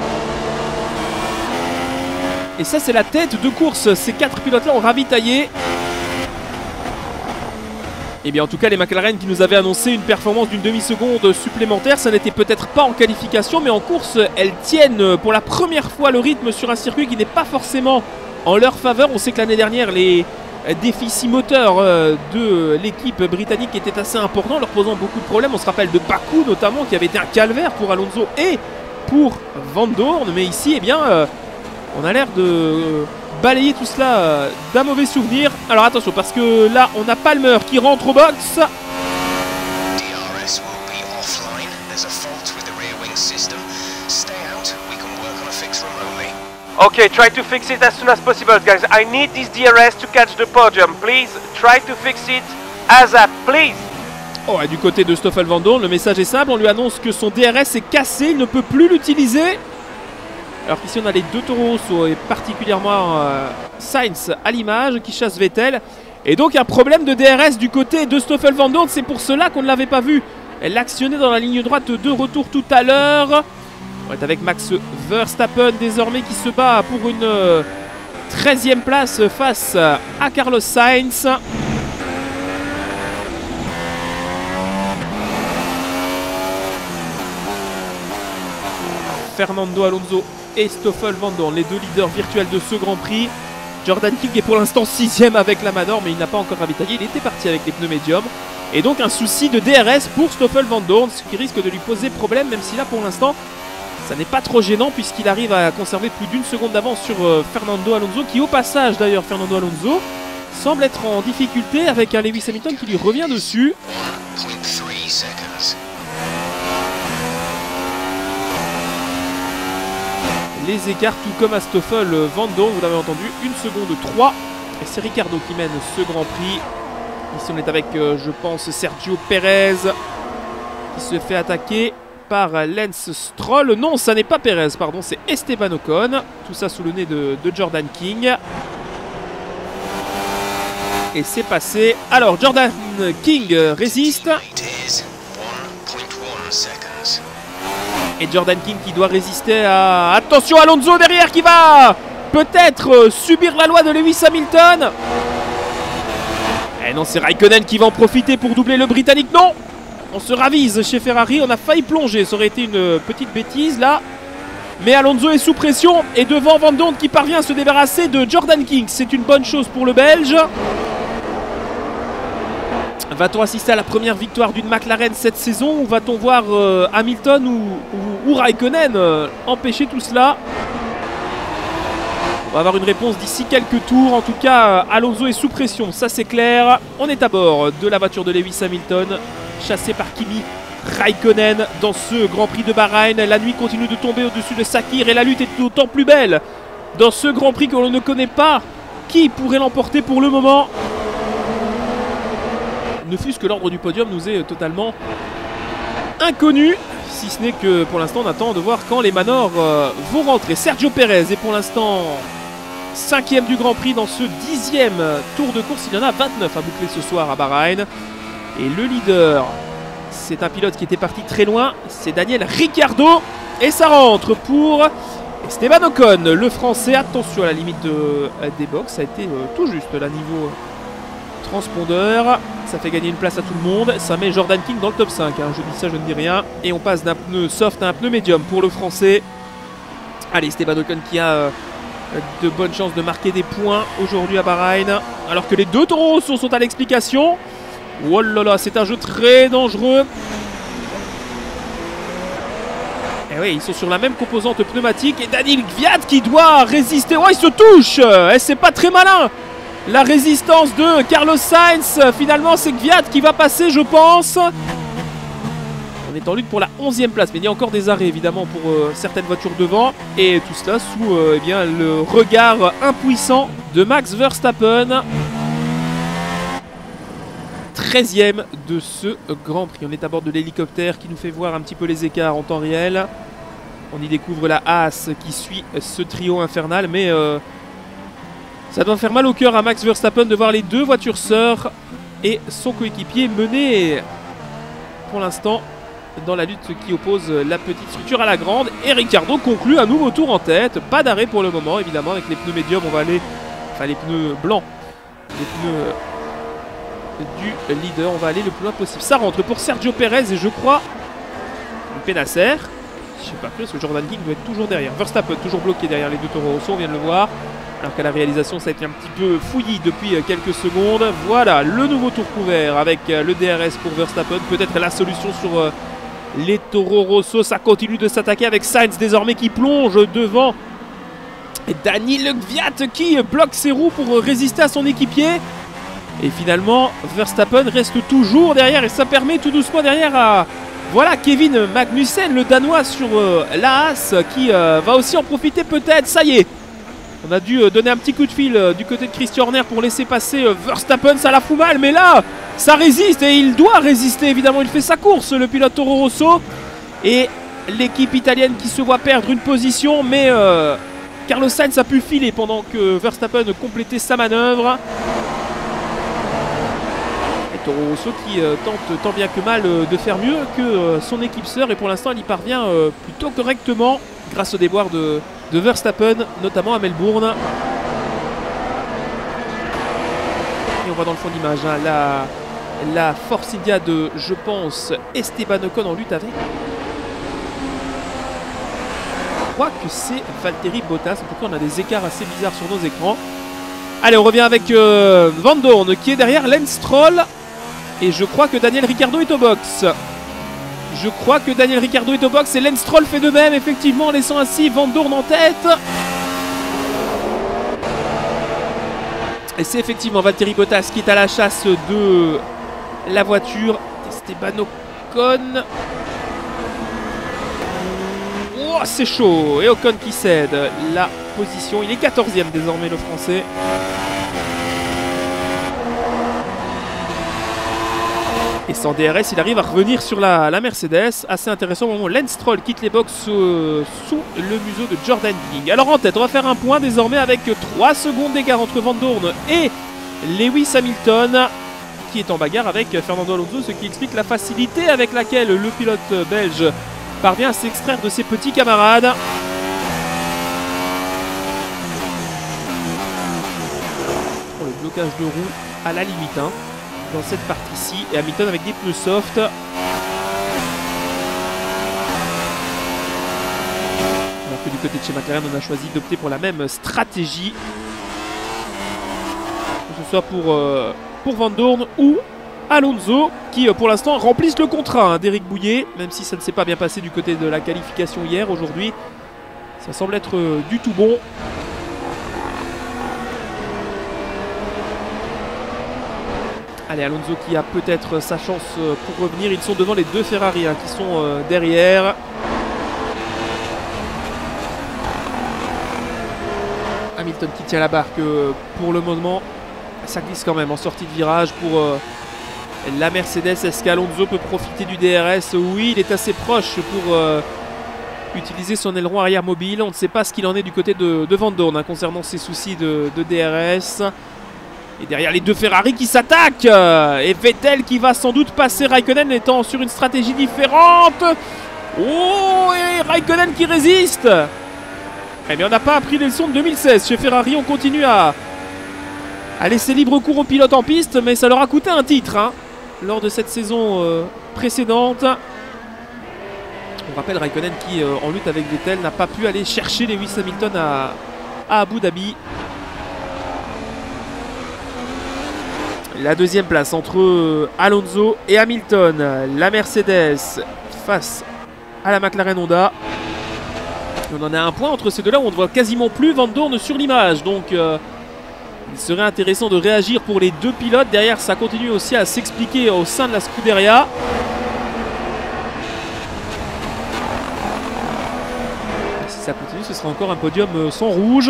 Et ça, c'est la tête de course. Ces quatre pilotes-là ont ravitaillé. Et bien en tout cas, les McLaren qui nous avaient annoncé une performance d'une demi-seconde supplémentaire, ça n'était peut-être pas en qualification, mais en course, elles tiennent pour la première fois le rythme sur un circuit qui n'est pas forcément en leur faveur. On sait que l'année dernière, les déficits moteurs de l'équipe britannique étaient assez importants, leur posant beaucoup de problèmes. On se rappelle de Bakou notamment, qui avait été un calvaire pour Alonso et pour Van Dorn. Mais ici, eh bien, euh, on a l'air de balayer tout cela euh, d'un mauvais souvenir. Alors attention, parce que là, on a Palmer qui rentre au box. Okay, try to fix it as soon as possible, guys. I need this D R S to catch the podium. Please, try to fix it ASAP, please. Oh, et du côté de Stoffel Van Dorn, le message est simple. On lui annonce que son D R S est cassé, il ne peut plus l'utiliser. Alors qu'ici, on a les deux Toro Rosso et particulièrement euh, Sainz à l'image qui chasse Vettel. Et donc, un problème de D R S du côté de Stoffel Van Dorn. C'est pour cela qu'on ne l'avait pas vu l'actionner dans la ligne droite de retour tout à l'heure. On est avec Max Verstappen désormais qui se bat pour une euh, treizième place face à Carlos Sainz. Fernando Alonso et Stoffel Van Dorn, les deux leaders virtuels de ce Grand Prix. Jordan King est pour l'instant sixième avec la Manor, mais il n'a pas encore ravitaillé. Il était parti avec les pneus médiums. Et donc un souci de D R S pour Stoffel Vandoorne, ce qui risque de lui poser problème, même si là pour l'instant ça n'est pas trop gênant puisqu'il arrive à conserver plus d'une seconde d'avance sur euh, Fernando Alonso, qui au passage d'ailleurs, Fernando Alonso, semble être en difficulté avec un Lewis Hamilton qui lui revient dessus. Les écarts, tout comme à Stoffel Vandoorne, vous l'avez entendu, une seconde trois. Et c'est Ricciardo qui mène ce Grand Prix. Ici on est avec, euh, je pense, Sergio Pérez qui se fait attaquer par Lance Stroll. Non, ça n'est pas Pérez, pardon, c'est Esteban Ocon. Tout ça sous le nez de, de Jordan King. Et c'est passé. Alors, Jordan King résiste. Et Jordan King qui doit résister à... Attention, Alonso derrière qui va peut-être subir la loi de Lewis Hamilton. Eh non, c'est Raikkonen qui va en profiter pour doubler le Britannique. Non, on se ravise chez Ferrari. On a failli plonger. Ça aurait été une petite bêtise là. Mais Alonso est sous pression. Et devant Vandoorne qui parvient à se débarrasser de Jordan King. C'est une bonne chose pour le Belge. Va-t-on assister à la première victoire d'une McLaren cette saison, ou va-t-on voir euh, Hamilton ou, ou, ou Raikkonen euh, empêcher tout cela? On va avoir une réponse d'ici quelques tours. En tout cas, euh, Alonso est sous pression, ça c'est clair. On est à bord de la voiture de Lewis Hamilton, chassé par Kimi Raikkonen dans ce Grand Prix de Bahreïn. La nuit continue de tomber au-dessus de Sakir et la lutte est d'autant plus belle dans ce Grand Prix que l'on ne connaît pas qui pourrait l'emporter pour le moment. Ne fût-ce que l'ordre du podium nous est totalement inconnu, si ce n'est que pour l'instant on attend de voir quand les Manor euh, vont rentrer. Sergio Pérez est pour l'instant cinquième du Grand Prix dans ce dixième tour de course. Il y en a vingt-neuf à boucler ce soir à Bahreïn. Et le leader, c'est un pilote qui était parti très loin, c'est Daniel Ricciardo. Et ça rentre pour Esteban Ocon, le français. Attention à la limite de, des box, ça a été euh, tout juste là niveau transpondeur. Ça fait gagner une place à tout le monde. Ça met Jordan King dans le top cinq. Hein. Je dis ça, je ne dis rien. Et on passe d'un pneu soft à un pneu médium pour le français. Allez, Esteban Ocon qui a euh, de bonnes chances de marquer des points aujourd'hui à Bahreïn. Alors que les deux Toro Rosso sont à l'explication. Oh là là, c'est un jeu très dangereux. Et oui, ils sont sur la même composante pneumatique. Et Daniil Kvyat qui doit résister. Oh, il se touche. Et c'est pas très malin. La résistance de Carlos Sainz, finalement c'est Kvyat qui va passer, je pense. On est en lutte pour la onzième place, mais il y a encore des arrêts évidemment pour euh, certaines voitures devant. Et tout cela sous euh, eh bien, le regard impuissant de Max Verstappen. treizième de ce Grand Prix. On est à bord de l'hélicoptère qui nous fait voir un petit peu les écarts en temps réel. On y découvre la Haas qui suit ce trio infernal, mais... Euh, ça doit faire mal au cœur à Max Verstappen de voir les deux voitures sœurs et son coéquipier mener pour l'instant dans la lutte qui oppose la petite structure à la grande. Et Ricciardo conclut un nouveau tour en tête. Pas d'arrêt pour le moment, évidemment, avec les pneus médiums. On va aller, enfin les pneus blancs, les pneus du leader. On va aller le plus loin possible. Ça rentre pour Sergio Pérez et je crois Pénasser. Je sais pas plus, parce que Jordan King doit être toujours derrière. Verstappen toujours bloqué derrière les deux Toro Rosso, on vient de le voir. Alors qu'à la réalisation, ça a été un petit peu fouillis depuis quelques secondes. Voilà, le nouveau tour couvert avec le D R S pour Verstappen. Peut-être la solution sur les Toro Rosso. Ça continue de s'attaquer avec Sainz désormais qui plonge devant. Et Daniil Kvyat qui bloque ses roues pour résister à son équipier. Et finalement, Verstappen reste toujours derrière. Et ça permet tout doucement derrière à... Voilà, Kevin Magnussen, le Danois sur euh, la Haas qui euh, va aussi en profiter peut-être. Ça y est. On a dû donner un petit coup de fil du côté de Christian Horner pour laisser passer Verstappen, ça la fout mal, mais là, ça résiste et il doit résister évidemment, il fait sa course, le pilote Toro Rosso. Et l'équipe italienne qui se voit perdre une position, mais euh, Carlos Sainz a pu filer pendant que Verstappen complétait sa manœuvre. Et Toro Rosso qui euh, tente tant bien que mal euh, de faire mieux que euh, son équipe sœur, et pour l'instant elle y parvient euh, plutôt correctement grâce au déboire de... de Verstappen, notamment à Melbourne. Et on voit dans le fond d'image hein, la, la Force India de, je pense, Esteban Ocon en lutte avec. Je crois que c'est Valtteri Bottas. En tout cas, on a des écarts assez bizarres sur nos écrans. Allez, on revient avec euh, Vandoorne qui est derrière Lance Stroll. Et je crois que Daniel Ricciardo est au box. Je crois que Daniel Ricciardo est au box et Lance Stroll fait de même, effectivement, en laissant ainsi Van Dorn en tête. Et c'est effectivement Valtteri Bottas qui est à la chasse de la voiture. Esteban Ocon. Oh, c'est chaud. Et Ocon qui cède la position. Il est quatorzième désormais, le Français. Et sans D R S, il arrive à revenir sur la, la Mercedes. Assez intéressant au moment où Lance Stroll quitte les box euh, sous le museau de Jordan King. Alors en tête, on va faire un point désormais avec trois secondes d'écart entre Van Dorn et Lewis Hamilton, qui est en bagarre avec Fernando Alonso, ce qui explique la facilité avec laquelle le pilote belge parvient à s'extraire de ses petits camarades. Oh, le blocage de roue à la limite, hein, dans cette partie-ci. Et Hamilton avec des pneus soft. Alors que du côté de chez McLaren, on a choisi d'opter pour la même stratégie. Que ce soit pour, euh, pour Van Dorn ou Alonso, qui euh, pour l'instant remplissent le contrat hein, d'Éric Bouillet, même si ça ne s'est pas bien passé du côté de la qualification hier. Aujourd'hui, ça semble être euh, du tout bon. Allez, Alonso qui a peut-être sa chance euh, pour revenir. Ils sont devant les deux Ferrari hein, qui sont euh, derrière. Hamilton qui tient la barque euh, pour le moment. Ça glisse quand même en sortie de virage pour euh, la Mercedes. Est-ce qu'Alonso peut profiter du D R S? Oui, il est assez proche pour euh, utiliser son aileron arrière mobile. On ne sait pas ce qu'il en est du côté de, de Van Dorn hein, concernant ses soucis de, de D R S. Et derrière les deux Ferrari qui s'attaquent. Et Vettel qui va sans doute passer Raikkonen étant sur une stratégie différente. Oh, et Raikkonen qui résiste. Eh bien, on n'a pas appris les leçons de deux mille seize. Chez Ferrari, on continue à, à laisser libre cours aux pilotes en piste. Mais ça leur a coûté un titre hein, lors de cette saison euh, précédente. On rappelle Raikkonen qui, euh, en lutte avec Vettel, n'a pas pu aller chercher Lewis Hamilton à, à Abu Dhabi. La deuxième place entre Alonso et Hamilton. La Mercedes face à la McLaren Honda. Et on en a un point entre ces deux-là où on ne voit quasiment plus Van Dorn sur l'image. Donc euh, il serait intéressant de réagir pour les deux pilotes. Derrière, ça continue aussi à s'expliquer au sein de la Scuderia. Et si ça continue, ce sera encore un podium sans rouge.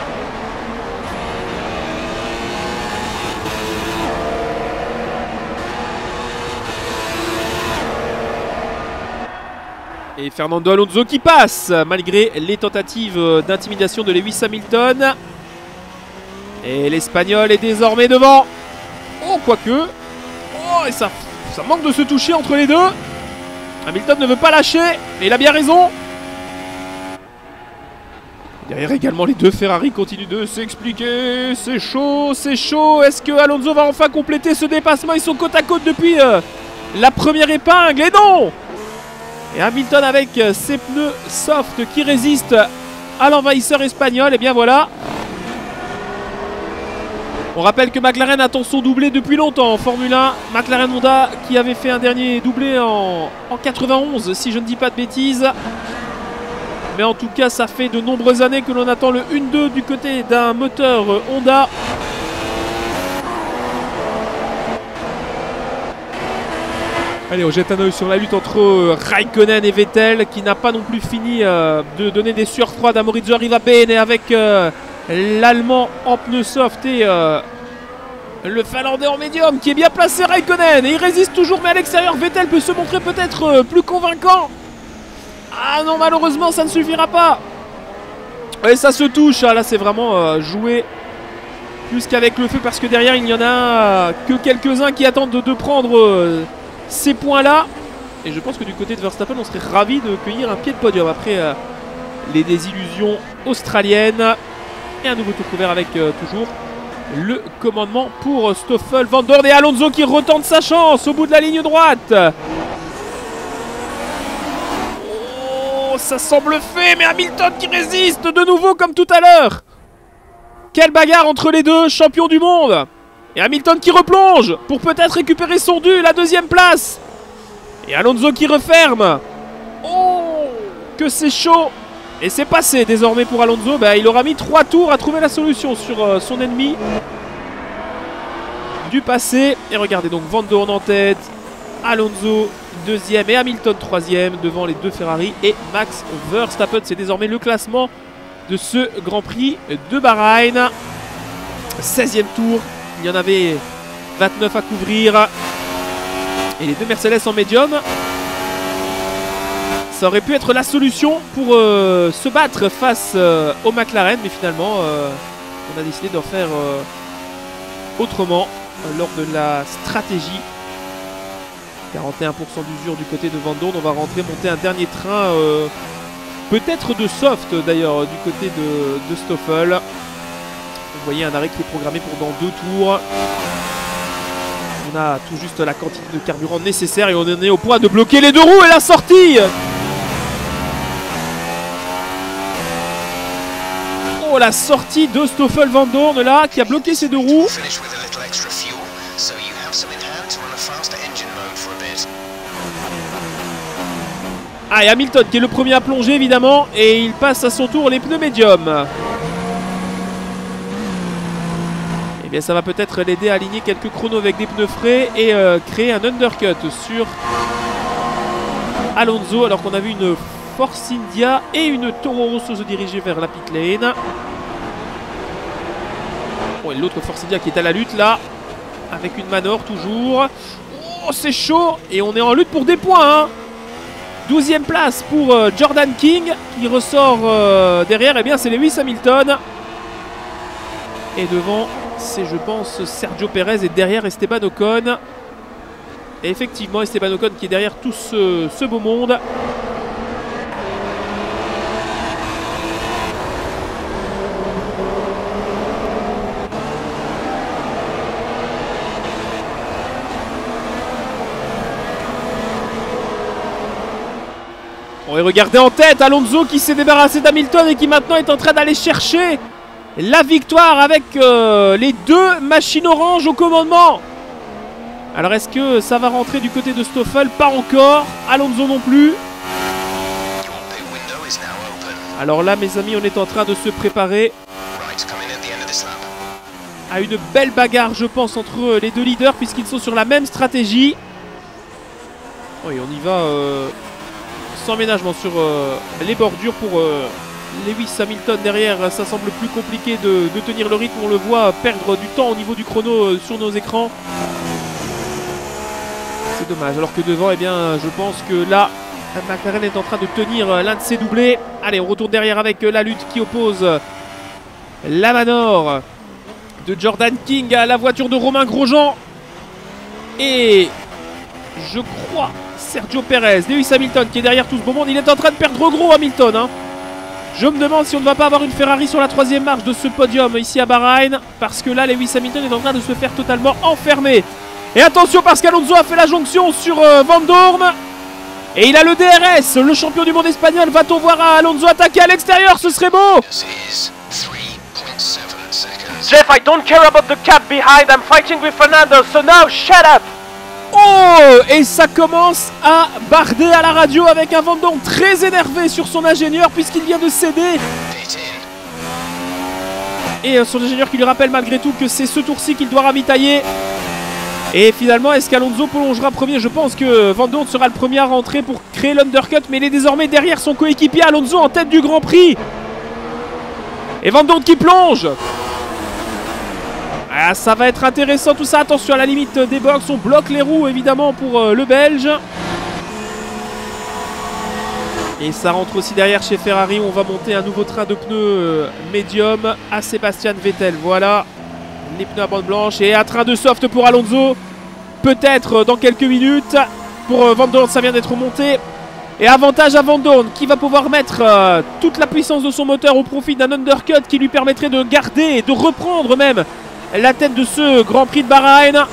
Et Fernando Alonso qui passe malgré les tentatives d'intimidation de Lewis Hamilton. Et l'Espagnol est désormais devant. Oh, quoique. Oh, et ça, ça manque de se toucher entre les deux. Hamilton ne veut pas lâcher. Et il a bien raison. Derrière également, les deux Ferrari continuent de s'expliquer. C'est chaud, c'est chaud. Est-ce que Alonso va enfin compléter ce dépassement? Ils sont côte à côte depuis euh, la première épingle. Et non! Et Hamilton avec ses pneus soft qui résistent à l'envahisseur espagnol. Et bien voilà. On rappelle que McLaren attend son doublé depuis longtemps en Formule un. McLaren Honda qui avait fait un dernier doublé en, en quatre-vingt-onze, si je ne dis pas de bêtises. Mais en tout cas, ça fait de nombreuses années que l'on attend le un deux du côté d'un moteur Honda. Allez, on jette un oeil sur la lutte entre Raikkonen et Vettel, qui n'a pas non plus fini euh, de donner des sueurs froides à Maurizio Arrivabene avec euh, l'Allemand en pneus soft et euh, le Finlandais en médium qui est bien placé, Raikkonen. Et il résiste toujours, mais à l'extérieur, Vettel peut se montrer peut-être euh, plus convaincant. Ah non, malheureusement, ça ne suffira pas. Et ça se touche. Ah, là, c'est vraiment euh, joué plus qu'avec le feu, parce que derrière, il n'y en a euh, que quelques-uns qui attendent de, de prendre... Euh, ces points là, et je pense que du côté de Verstappen on serait ravi de cueillir un pied de podium après euh, les désillusions australiennes. Et un nouveau tour couvert avec euh, toujours le commandement pour Stoffel Van Dorn et Alonso qui retente sa chance au bout de la ligne droite. Oh, ça semble fait, mais Hamilton qui résiste de nouveau comme tout à l'heure. Quelle bagarre entre les deux champions du monde. Et Hamilton qui replonge pour peut-être récupérer son dû, la deuxième place. Et Alonso qui referme. Oh, que c'est chaud. Et c'est passé désormais pour Alonso. Bah, il aura mis trois tours à trouver la solution sur euh, son ennemi. Du passé. Et regardez donc Van Dorn en tête. Alonso deuxième et Hamilton troisième devant les deux Ferrari. Et Max Verstappen. C'est désormais le classement de ce Grand Prix de Bahreïn. seizième tour. Il y en avait vingt-neuf à couvrir. Et les deux Mercedes en médium. Ça aurait pu être la solution pour euh, se battre face euh, au McLaren. Mais finalement, euh, on a décidé d'en faire euh, autrement euh, lors de la stratégie. quarante et un pour cent d'usure du côté de Van Dorn. On va rentrer, monter un dernier train. Euh, Peut-être de soft d'ailleurs du côté de, de Stoffel. Vous voyez un arrêt qui est programmé pour dans deux tours. On a tout juste la quantité de carburant nécessaire et on en est au point de bloquer les deux roues et la sortie. Oh, la sortie de Stoffel Van Dorn là qui a bloqué ces deux roues. Ah, et Hamilton qui est le premier à plonger évidemment et il passe à son tour les pneus médiums. Et bien ça va peut-être l'aider à aligner quelques chronos avec des pneus frais et euh, créer un undercut sur Alonso alors qu'on a vu une Force India et une Toro Rosso se diriger vers la pit lane. Bon, et l'autre Force India qui est à la lutte là avec une Manor toujours. Oh, c'est chaud et on est en lutte pour des points hein. douzième place pour euh, Jordan King qui ressort euh, derrière. Et eh bien c'est Lewis Hamilton. Et devant c'est je pense Sergio Perez et derrière Esteban Ocon. Et effectivement Esteban Ocon qui est derrière tout ce, ce beau monde. Et regardez en tête Alonso qui s'est débarrassé d'Hamilton et qui maintenant est en train d'aller chercher la victoire avec euh, les deux machines oranges au commandement. Alors est-ce que ça va rentrer du côté de Stoffel? Pas encore. Alonso non plus. Alors là mes amis on est en train de se préparer à une belle bagarre je pense entre les deux leaders puisqu'ils sont sur la même stratégie. Oui on y va euh, sans ménagement sur euh, les bordures pour euh, Lewis Hamilton derrière. Ça semble plus compliqué de, de tenir le rythme. On le voit perdre du temps au niveau du chrono euh, sur nos écrans. C'est dommage. Alors que devant, eh bien, je pense que là, McLaren est en train de tenir euh, l'un de ses doublés. Allez, on retourne derrière avec euh, la lutte qui oppose euh, la Manor de Jordan King à la voiture de Romain Grosjean. Et je crois Sergio Perez, Lewis Hamilton qui est derrière tout ce beau monde. Il est en train de perdre gros Hamilton hein. Je me demande si on ne va pas avoir une Ferrari sur la troisième marche de ce podium ici à Bahreïn. Parce que là Lewis Hamilton est en train de se faire totalement enfermer. Et attention parce qu'Alonso a fait la jonction sur euh, Van Dorn. Et il a le D R S. Le champion du monde espagnol. Va-t-on voir Alonso attaquer à l'extérieur? Ce serait beau. Jeff, I don't care about the cap behind. I'm fighting with Fernando, so now shut up. Oh, et ça commence à barder à la radio avec un Van Dorn très énervé sur son ingénieur puisqu'il vient de céder. Et son ingénieur qui lui rappelle malgré tout que c'est ce tour-ci qu'il doit ravitailler. Et finalement, est-ce qu'Alonso prolongera premier? Je pense que Van Dorn sera le premier à rentrer pour créer l'undercut. Mais il est désormais derrière son coéquipier Alonso en tête du Grand Prix. Et Van Dorn qui plonge. Ah, ça va être intéressant tout ça. Attention à la limite des box. On bloque les roues évidemment pour euh, le Belge. Et ça rentre aussi derrière chez Ferrari. On va monter un nouveau train de pneus euh, médium à Sébastien Vettel. Voilà les pneus à bande blanche. Et un train de soft pour Alonso. Peut-être dans quelques minutes. Pour euh, Van Dorn ça vient d'être monté. Et avantage à Van Dorn qui va pouvoir mettre euh, toute la puissance de son moteur au profit d'un undercut qui lui permettrait de garder et de reprendre même la tête de ce Grand Prix de Bahreïn.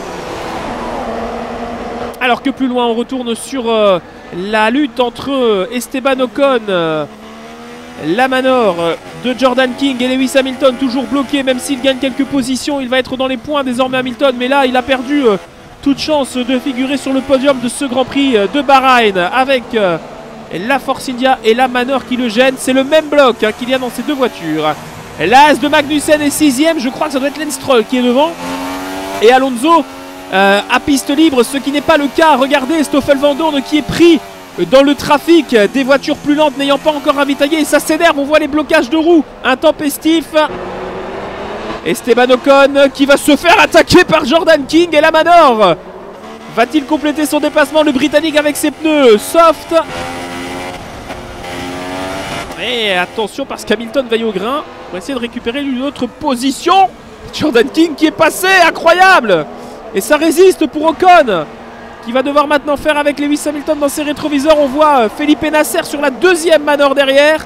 Alors que plus loin on retourne sur euh, la lutte entre euh, Esteban Ocon euh, la Manor de Jordan King et Lewis Hamilton toujours bloqué, même s'il gagne quelques positions, il va être dans les points désormais Hamilton, mais là il a perdu euh, toute chance de figurer sur le podium de ce Grand Prix de Bahreïn avec euh, la Force India et la Manor qui le gênent. C'est le même bloc hein, qu'il y a dans ces deux voitures. L'As de Magnussen est sixième, je crois que ça doit être Lance Stroll qui est devant. Et Alonso euh, à piste libre, ce qui n'est pas le cas. Regardez Stoffel Vandoorne qui est pris dans le trafic, des voitures plus lentes n'ayant pas encore ravitaillé. Et ça s'énerve, on voit les blocages de roues intempestifs. Esteban Ocon qui va se faire attaquer par Jordan King et la Manor. Va-t-il compléter son déplacement, le Britannique, avec ses pneus soft? Et attention parce qu'Hamilton veille au grain pour essayer de récupérer une autre position. Jordan King qui est passé, incroyable. Et ça résiste pour Ocon qui va devoir maintenant faire avec Lewis Hamilton dans ses rétroviseurs. On voit Felipe Nasser sur la deuxième Manor derrière.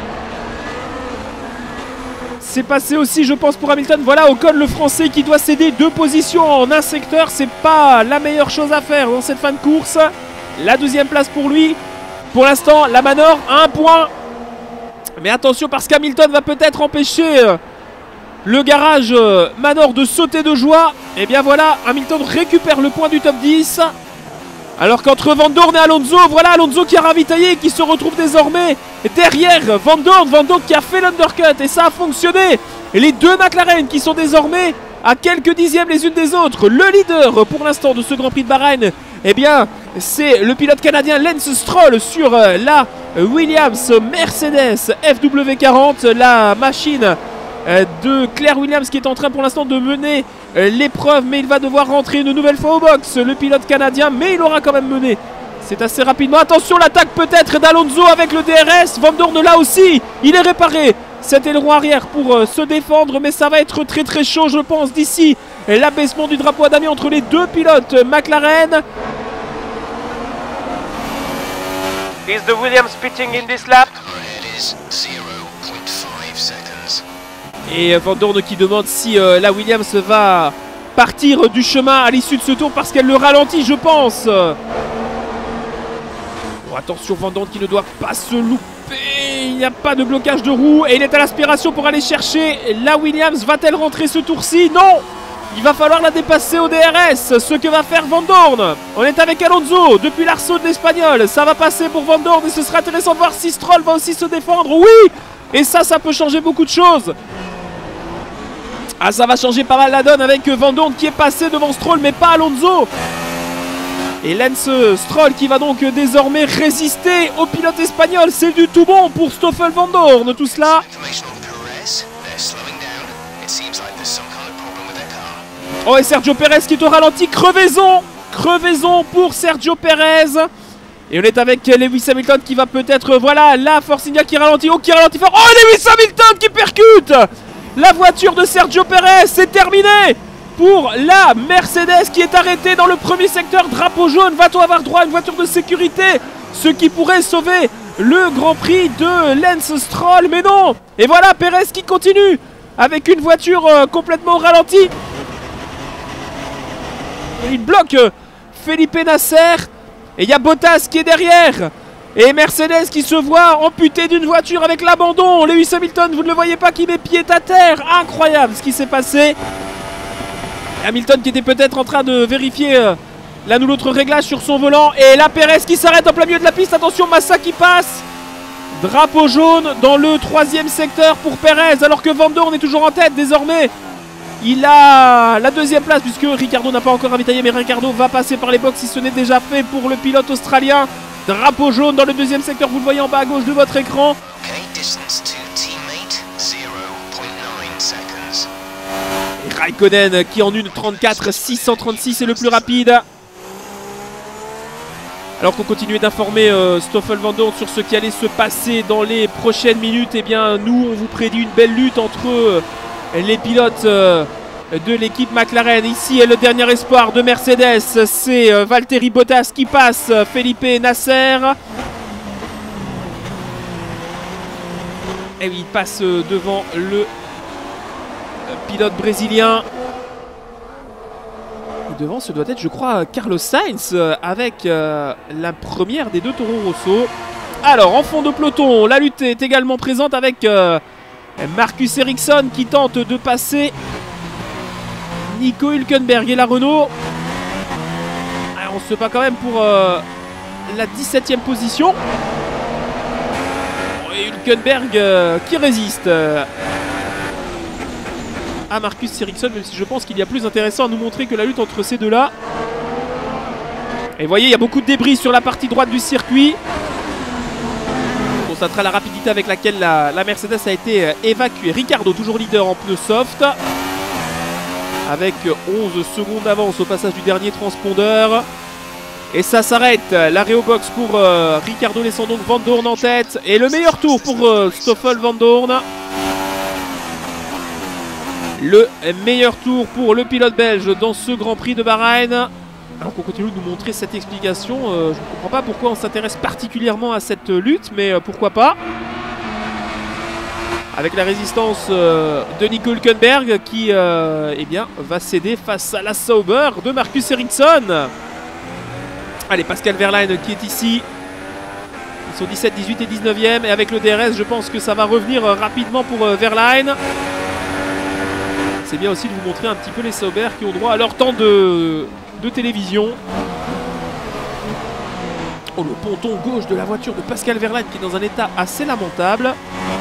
C'est passé aussi je pense pour Hamilton. Voilà Ocon le français qui doit céder deux positions en un secteur. C'est pas la meilleure chose à faire dans cette fin de course. La deuxième place pour lui. Pour l'instant la Manor a un point. Mais attention parce qu'Hamilton va peut-être empêcher le garage Manor de sauter de joie. Et bien voilà, Hamilton récupère le point du top dix. Alors qu'entre Vandoorne et Alonso, voilà Alonso qui a ravitaillé et qui se retrouve désormais derrière Vandoorne. Vandoorne qui a fait l'undercut et ça a fonctionné. Et les deux McLaren qui sont désormais à quelques dixièmes les unes des autres. Le leader pour l'instant de ce Grand Prix de Bahreïn, eh bien c'est le pilote canadien Lance Stroll sur la Williams Mercedes F W quarante. La machine de Claire Williams qui est en train pour l'instant de mener l'épreuve, mais il va devoir rentrer une nouvelle fois au box, le pilote canadien, mais il aura quand même mené. C'est assez rapidement. Attention, l'attaque peut-être d'Alonso avec le D R S. Vandoorne là aussi, il est réparé. Cet aileron arrière pour euh, se défendre, mais ça va être très très chaud je pense d'ici l'abaissement du drapeau à damier entre les deux pilotes McLaren. Is the Williams pitting in this lap? Et Vandoorne qui demande si euh, la Williams va partir du chemin à l'issue de ce tour parce qu'elle le ralentit je pense. Bon, attention Vandoorne qui ne doit pas se louper. Il n'y a pas de blocage de roue et il est à l'aspiration pour aller chercher la Williams. Va-t-elle rentrer ce tour-ci? Non. Il va falloir la dépasser au D R S, ce que va faire Vandoorne. On est avec Alonso depuis l'arceau de l'Espagnol. Ça va passer pour Vandoorne et ce sera intéressant de voir si Stroll va aussi se défendre. Oui. Et ça, ça peut changer beaucoup de choses. Ah, ça va changer pas mal la donne avec Vandoorne qui est passé devant Stroll mais pas Alonso. Et Lance Stroll qui va donc désormais résister au pilote espagnol. C'est du tout bon pour Stoffel Vandoorne tout cela. Oh et Sergio Perez qui est au ralenti. Crevaison. Crevaison pour Sergio Perez. Et on est avec Lewis Hamilton qui va peut-être... Voilà la Force India qui ralentit. Oh qui ralentit fort. Oh Lewis Hamilton qui percute la voiture de Sergio Perez. C'est terminé pour la Mercedes qui est arrêtée dans le premier secteur. Drapeau jaune. Va-t-on avoir droit à une voiture de sécurité? Ce qui pourrait sauver le Grand Prix de Lance Stroll. Mais non. Et voilà Perez qui continue avec une voiture euh, complètement au ralenti. Il bloque euh, Felipe Nasser. Et il y a Bottas qui est derrière. Et Mercedes qui se voit amputé d'une voiture avec l'abandon. Lewis Hamilton, vous ne le voyez pas, qui met pied à terre. Incroyable ce qui s'est passé. Hamilton qui était peut-être en train de vérifier euh, l'un ou l'autre réglage sur son volant. Et là Perez qui s'arrête en plein milieu de la piste. Attention, Massa qui passe. Drapeau jaune dans le troisième secteur pour Perez. Alors que Vandoorne est toujours en tête désormais. Il a la deuxième place puisque Ricciardo n'a pas encore ravitaillé. Mais Ricciardo va passer par les box si ce n'est déjà fait pour le pilote australien. Drapeau jaune dans le deuxième secteur, vous le voyez en bas à gauche de votre écran. Et Raikkonen qui en une trente-quatre six cent trente-six est le plus rapide. Alors qu'on continuait d'informer euh, Stoffel Vandoorne sur ce qui allait se passer dans les prochaines minutes, et eh bien nous on vous prédit une belle lutte entre euh, les pilotes euh, de l'équipe McLaren. Ici est le dernier espoir de Mercedes, c'est euh, Valtteri Bottas qui passe euh, Felipe Nasser. Et oui, il passe euh, devant le euh, pilote brésilien. Et devant, ce doit être, je crois, Carlos Sainz euh, avec euh, la première des deux Toro Rosso. Alors, en fond de peloton, la lutte est également présente avec euh, Marcus Ericsson qui tente de passer Nico Hülkenberg et la Renault. Alors, on se bat quand même pour euh, la dix-septième position. Et Hülkenberg euh, qui résiste euh, à Marcus Ericsson, même si je pense qu'il y a plus intéressant à nous montrer que la lutte entre ces deux-là. Et vous voyez, il y a beaucoup de débris sur la partie droite du circuit. On constatera la rapidité avec laquelle la, la Mercedes a été évacuée. Ricciardo, toujours leader en pneus soft, avec onze secondes d'avance au passage du dernier transpondeur. Et ça s'arrête. L'arrêt au box pour euh, Ricciardo, laissant donc Van Dorn en tête. Et le meilleur tour pour euh, Stoffel Van Dorn. Le meilleur tour pour le pilote belge dans ce Grand Prix de Bahreïn. Alors qu'on continue de nous montrer cette explication, euh, je ne comprends pas pourquoi on s'intéresse particulièrement à cette lutte, mais euh, pourquoi pas. Avec la résistance euh, de Nico Hülkenberg qui euh, eh bien, va céder face à la Sauber de Marcus Ericsson. Allez, Pascal Wehrlein qui est ici. Ils sont dix-sept, dix-huit et dix-neuvième. Et avec le D R S, je pense que ça va revenir euh, rapidement pour euh, Wehrlein. C'est bien aussi de vous montrer un petit peu les Sauber qui ont droit à leur temps de... de télévision. Oh, le ponton gauche de la voiture de Pascal Wehrlein qui est dans un état assez lamentable.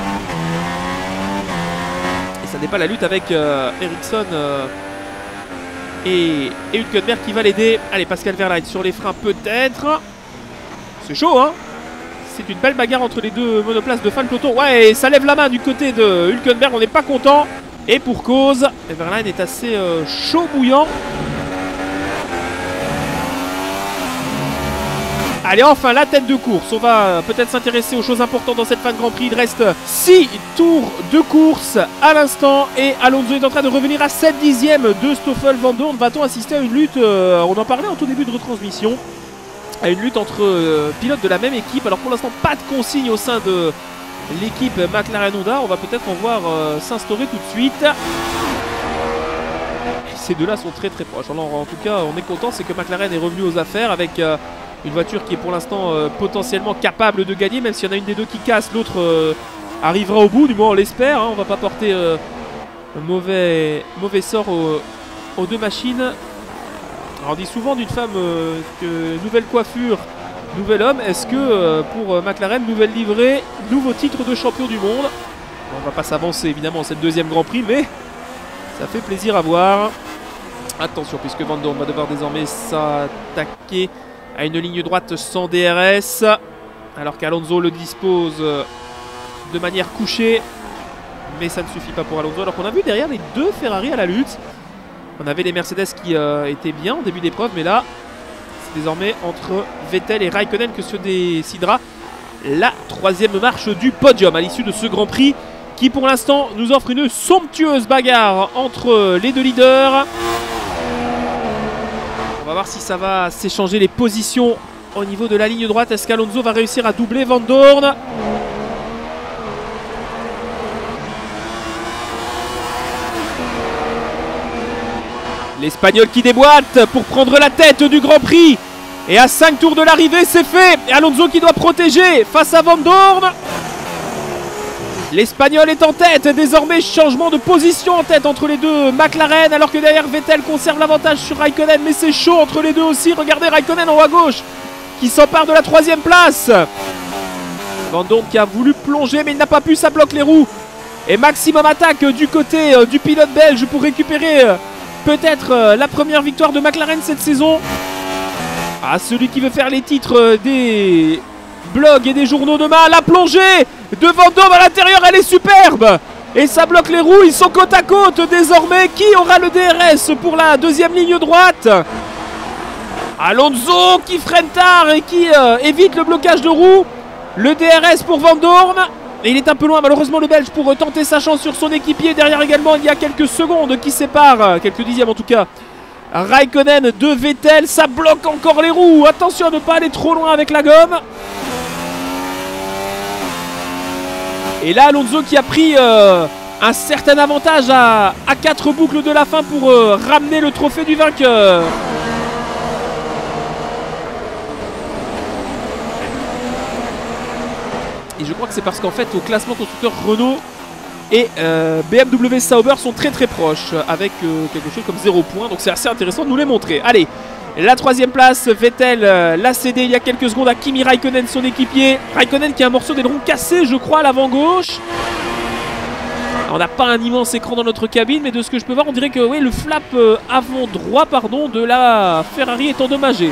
Et ça n'est pas la lutte avec euh, Ericsson euh, et, et Hülkenberg qui va l'aider. Allez, Pascal Wehrlein sur les freins peut-être. C'est chaud, hein. C'est une belle bagarre entre les deux monoplaces de fin de peloton. Ouais, et ça lève la main du côté de Hülkenberg, on n'est pas content. Et pour cause, Wehrlein est assez euh, chaud bouillant. Allez, enfin la tête de course. On va peut-être s'intéresser aux choses importantes dans cette fin de Grand Prix. Il reste six tours de course à l'instant. Et Alonso est en train de revenir à sept dixièmes de Stoffel Van Dorn. Va-t-on assister à une lutte, euh, on en parlait en tout début de retransmission, à une lutte entre euh, pilotes de la même équipe. Alors pour l'instant, pas de consigne au sein de l'équipe McLaren Honda. On va peut-être en voir euh, s'instaurer tout de suite. Et ces deux-là sont très très proches. Alors en tout cas, on est content, c'est que McLaren est revenu aux affaires avec... Euh, une voiture qui est pour l'instant euh, potentiellement capable de gagner, même s'il y en a une des deux qui casse, l'autre euh, arrivera au bout, du moins on l'espère, hein. On va pas porter euh, un mauvais, mauvais sort aux, aux deux machines. Alors on dit souvent d'une femme euh, que nouvelle coiffure, nouvel homme. Est-ce que euh, pour euh, McLaren, nouvelle livrée, nouveau titre de champion du monde? On va pas s'avancer évidemment cette deuxième Grand Prix, mais ça fait plaisir à voir. Attention, puisque Van Dorn va devoir désormais s'attaquer à une ligne droite sans D R S, alors qu'Alonso le dispose de manière couchée, mais ça ne suffit pas pour Alonso, alors qu'on a vu derrière les deux Ferrari à la lutte. On avait les Mercedes qui euh, étaient bien en début d'épreuve, mais là c'est désormais entre Vettel et Raikkonen que se décidera la troisième marche du podium à l'issue de ce Grand Prix qui pour l'instant nous offre une somptueuse bagarre entre les deux leaders. On va voir si ça va s'échanger les positions au niveau de la ligne droite. Est-ce qu'Alonso va réussir à doubler Van Dorn? L'Espagnol qui déboîte pour prendre la tête du Grand Prix. Et à cinq tours de l'arrivée, c'est fait. Et Alonso qui doit protéger face à Van Dorn. L'Espagnol est en tête, désormais changement de position en tête entre les deux McLaren, alors que derrière Vettel conserve l'avantage sur Raikkonen, mais c'est chaud entre les deux aussi. Regardez Raikkonen en haut à gauche qui s'empare de la troisième place. Van Dorn qui a voulu plonger mais il n'a pas pu, ça bloque les roues. Et maximum attaque du côté euh, du pilote belge pour récupérer euh, peut-être euh, la première victoire de McLaren cette saison. Ah, celui qui veut faire les titres euh, des blogs et des journaux demain, la plongée de Van Dorn à l'intérieur, elle est superbe. Et ça bloque les roues, ils sont côte à côte désormais. Qui aura le D R S pour la deuxième ligne droite? Alonso qui freine tard et qui euh, évite le blocage de roues. Le D R S pour Van Dorn. Et il est un peu loin malheureusement le Belge pour euh, tenter sa chance sur son équipier. Derrière également il y a quelques secondes qui séparent, euh, quelques dixièmes en tout cas, Raikkonen de Vettel. Ça bloque encore les roues. Attention à ne pas aller trop loin avec la gomme. Et là Alonso qui a pris euh, un certain avantage à, à quatre boucles de la fin pour euh, ramener le trophée du vainqueur. Et je crois que c'est parce qu'en fait au classement constructeur Renault et euh, B M W Sauber sont très très proches avec euh, quelque chose comme zéro point. Donc c'est assez intéressant de nous les montrer. Allez, la troisième place, Vettel euh, l'a cédé il y a quelques secondes à Kimi Raikkonen, son équipier. Raikkonen qui a un morceau d'aileron cassé je crois à l'avant gauche. On n'a pas un immense écran dans notre cabine, mais de ce que je peux voir on dirait que oui, le flap euh, avant droit pardon, de la Ferrari est endommagé.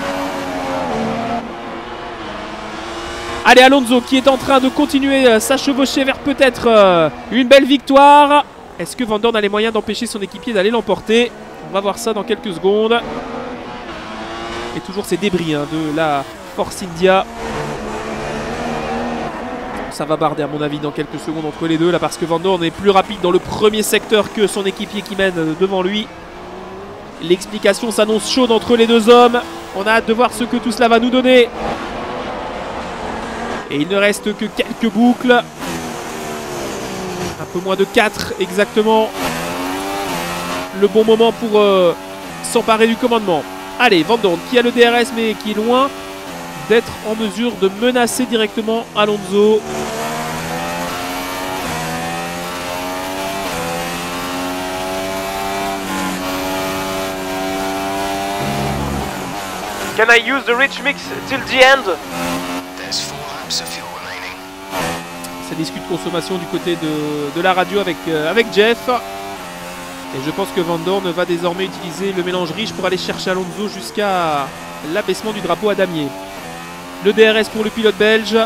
Allez, Alonso qui est en train de continuer euh, sa chevauchée vers peut-être euh, une belle victoire. Est-ce que Van Dorn a les moyens d'empêcher son équipier d'aller l'emporter? On va voir ça dans quelques secondes. Et toujours ces débris hein, de la Force India. Ça va barder à mon avis dans quelques secondes entre les deux là parce que Van Dorn est plus rapide dans le premier secteur que son équipier qui mène devant lui. L'explication s'annonce chaude entre les deux hommes. On a hâte de voir ce que tout cela va nous donner. Et il ne reste que quelques boucles. Un peu moins de quatre exactement. Le bon moment pour euh, s'emparer du commandement. Allez, Van Dorn qui a le D R S mais qui est loin d'être en mesure de menacer directement Alonso. Can I use the rich mix till the end? There's four laps of fuel remaining. Ça discute consommation du côté de, de la radio avec, euh, avec Jeff. Et je pense que Van Dorn va désormais utiliser le mélange riche pour aller chercher Alonso jusqu'à l'abaissement du drapeau à damier. Le D R S pour le pilote belge.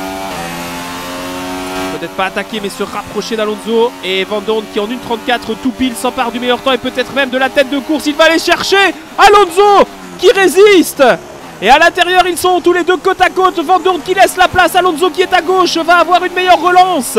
Peut-être pas attaquer mais se rapprocher d'Alonso. Et Van Dorn qui en une trente-quatre tout pile s'empare du meilleur temps et peut-être même de la tête de course. Il va aller chercher Alonso qui résiste. Et à l'intérieur ils sont tous les deux côte à côte. Van Dorn qui laisse la place. Alonso qui est à gauche va avoir une meilleure relance.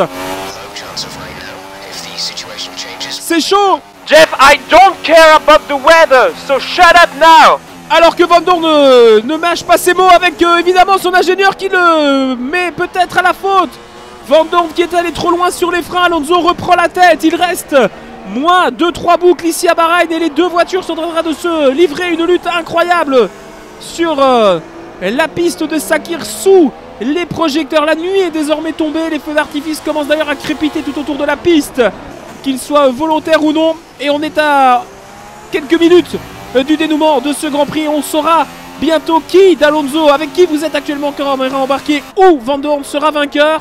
C'est chaud. Jeff, I don't care about the weather, so shut up now. Alors que Van Dorn ne, ne mâche pas ses mots avec euh, évidemment son ingénieur qui le met peut-être à la faute. Van Dorn qui est allé trop loin sur les freins. Alonso reprend la tête. Il reste moins deux trois boucles ici à Bahreïn et les deux voitures sont en train de se livrer une lutte incroyable sur euh, la piste de Sakir sous les projecteurs. La nuit est désormais tombée. Les feux d'artifice commencent d'ailleurs à crépiter tout autour de la piste, qu'ils soient volontaires ou non. Et on est à quelques minutes du dénouement de ce Grand Prix. On saura bientôt qui d'Alonso, avec qui vous êtes actuellement caméra embarqué, ou Van Dorn sera vainqueur.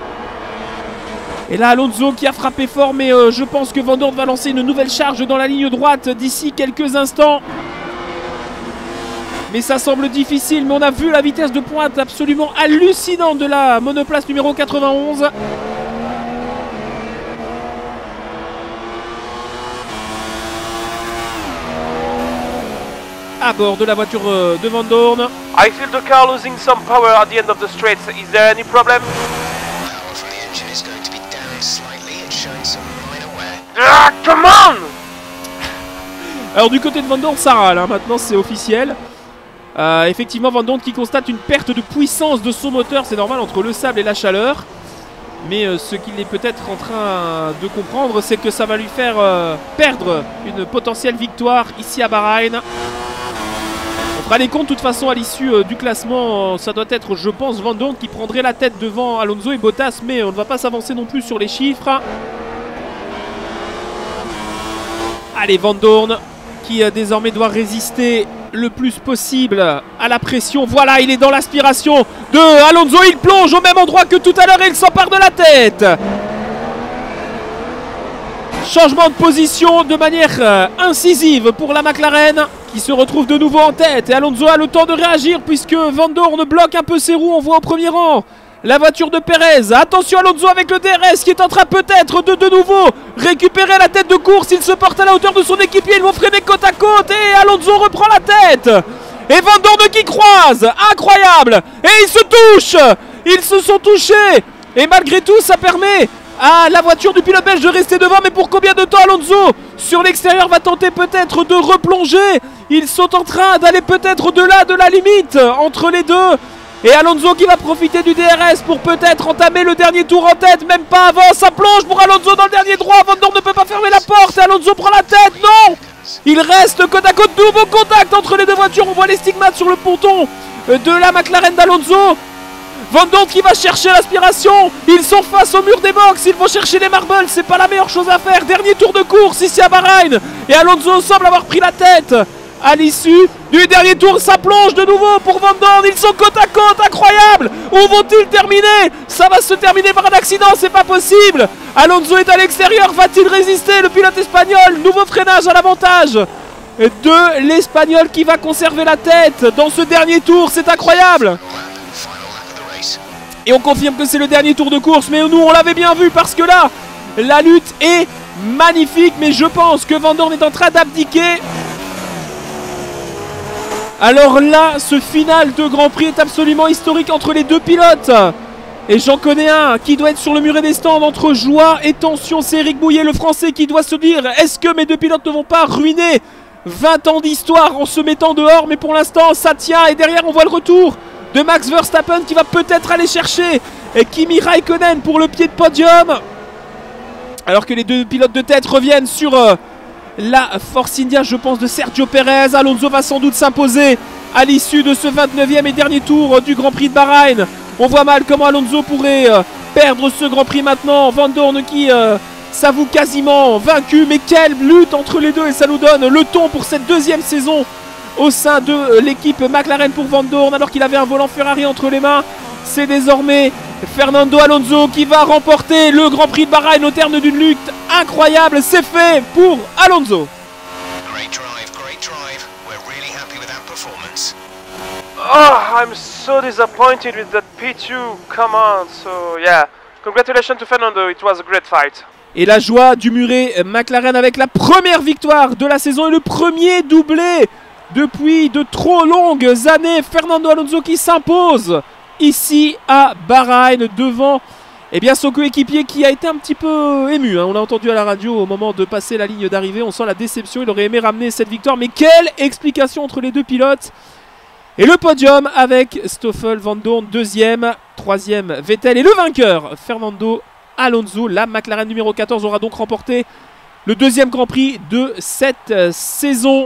Et là Alonso qui a frappé fort, mais euh, je pense que Van Dorn va lancer une nouvelle charge dans la ligne droite d'ici quelques instants. Mais ça semble difficile, mais on a vu la vitesse de pointe absolument hallucinante de la monoplace numéro quatre-vingt-onze. À bord de la voiture de Van Dorn. I feel the car losing some power at the end of the straight. Is there any problem? Power from the engine is going to be down slightly. It's showing some minor wear. Ah, come on! Alors du côté de Van Dorn, ça râle, hein. Maintenant c'est officiel. Euh, effectivement, Van Dorn qui constate une perte de puissance de son moteur. C'est normal entre le sable et la chaleur. Mais euh, ce qu'il est peut-être en train de comprendre, c'est que ça va lui faire euh, perdre une potentielle victoire ici à Bahreïn. On fera les comptes de toute façon à l'issue euh, du classement. Ça doit être, je pense, Van Dorn qui prendrait la tête devant Alonso et Bottas. Mais on ne va pas s'avancer non plus sur les chiffres. Allez, Van Dorn qui euh, désormais doit résister le plus possible à la pression. Voilà, il est dans l'aspiration de Alonso. Il plonge au même endroit que tout à l'heure et il s'empare de la tête. Changement de position de manière euh, incisive pour la McLaren qui se retrouve de nouveau en tête. Et Alonso a le temps de réagir puisque Van Dorn bloque un peu ses roues. On voit au premier rang la voiture de Perez. Attention Alonso avec le D R S qui est en train peut-être de de nouveau récupérer la tête de course. Il se porte à la hauteur de son équipier. Ils vont freiner côte à côte et Alonso reprend la tête. Et Van Dorn qui croise. Incroyable. Et ils se touchent. Ils se sont touchés. Et malgré tout ça permet à la voiture du pilote belge de rester devant. Mais pour combien de temps Alonso sur l'extérieur va tenter peut-être de replonger. Ils sont en train d'aller peut-être au-delà de la limite entre les deux. Et Alonso qui va profiter du D R S pour peut-être entamer le dernier tour en tête. Même pas avant, ça plonge pour Alonso dans le dernier droit. Van Dorn ne peut pas fermer la porte et Alonso prend la tête, non. Il reste côte à côte, nouveau contact entre les deux voitures. On voit les stigmates sur le ponton de la McLaren d'Alonso. Van Dorn qui va chercher l'aspiration. Ils sont face au mur des box. Ils vont chercher les marbles. C'est pas la meilleure chose à faire. Dernier tour de course ici à Bahreïn. Et Alonso semble avoir pris la tête. À l'issue du dernier tour, ça plonge de nouveau pour Van Dorn. Ils sont côte à côte. Incroyable. Où vont-ils terminer? Ça va se terminer par un accident. C'est pas possible. Alonso est à l'extérieur. Va-t-il résister? Le pilote espagnol. Nouveau freinage à l'avantage de l'Espagnol qui va conserver la tête dans ce dernier tour. C'est incroyable. Et on confirme que c'est le dernier tour de course. Mais nous, on l'avait bien vu parce que là, la lutte est magnifique. Mais je pense que Van Dorn est en train d'abdiquer. Alors là, ce final de Grand Prix est absolument historique entre les deux pilotes. Et j'en connais un qui doit être sur le muret des stands entre joie et tension. C'est Eric Bouillet, le Français, qui doit se dire: est-ce que mes deux pilotes ne vont pas ruiner vingt ans d'histoire en se mettant dehors? Mais pour l'instant, ça tient. Et derrière, on voit le retour de Max Verstappen qui va peut-être aller chercher et Kimi Raikkonen pour le pied de podium. Alors que les deux pilotes de tête reviennent sur euh, la Force India, je pense, de Sergio Perez. Alonso va sans doute s'imposer à l'issue de ce vingt-neuvième et dernier tour euh, du Grand Prix de Bahreïn. On voit mal comment Alonso pourrait euh, perdre ce Grand Prix maintenant. Van Dorn qui euh, s'avoue quasiment vaincu. Mais quelle lutte entre les deux, et ça nous donne le ton pour cette deuxième saison au sein de euh, l'équipe McLaren pour Van Dorn. Alors qu'il avait un volant Ferrari entre les mains, c'est désormais Fernando Alonso qui va remporter le Grand Prix de Bahreïn au terme d'une lutte incroyable. C'est fait pour Alonso. Great drive, great drive. We're really happy with that performance. Oh, I'm so disappointed with that P two. Come on. So, yeah. Congratulations to Fernando. It was a great fight. Et la joie du muret McLaren avec la première victoire de la saison et le premier doublé depuis de trop longues années. Fernando Alonso qui s'impose ici à Bahreïn devant eh bien, son coéquipier qui a été un petit peu ému. Hein. On l'a entendu à la radio au moment de passer la ligne d'arrivée. On sent la déception. Il aurait aimé ramener cette victoire. Mais quelle explication entre les deux pilotes. Et le podium avec Stoffel Van Dorn deuxième, troisième Vettel et le vainqueur Fernando Alonso. La McLaren numéro quatorze aura donc remporté le deuxième Grand Prix de cette euh, saison.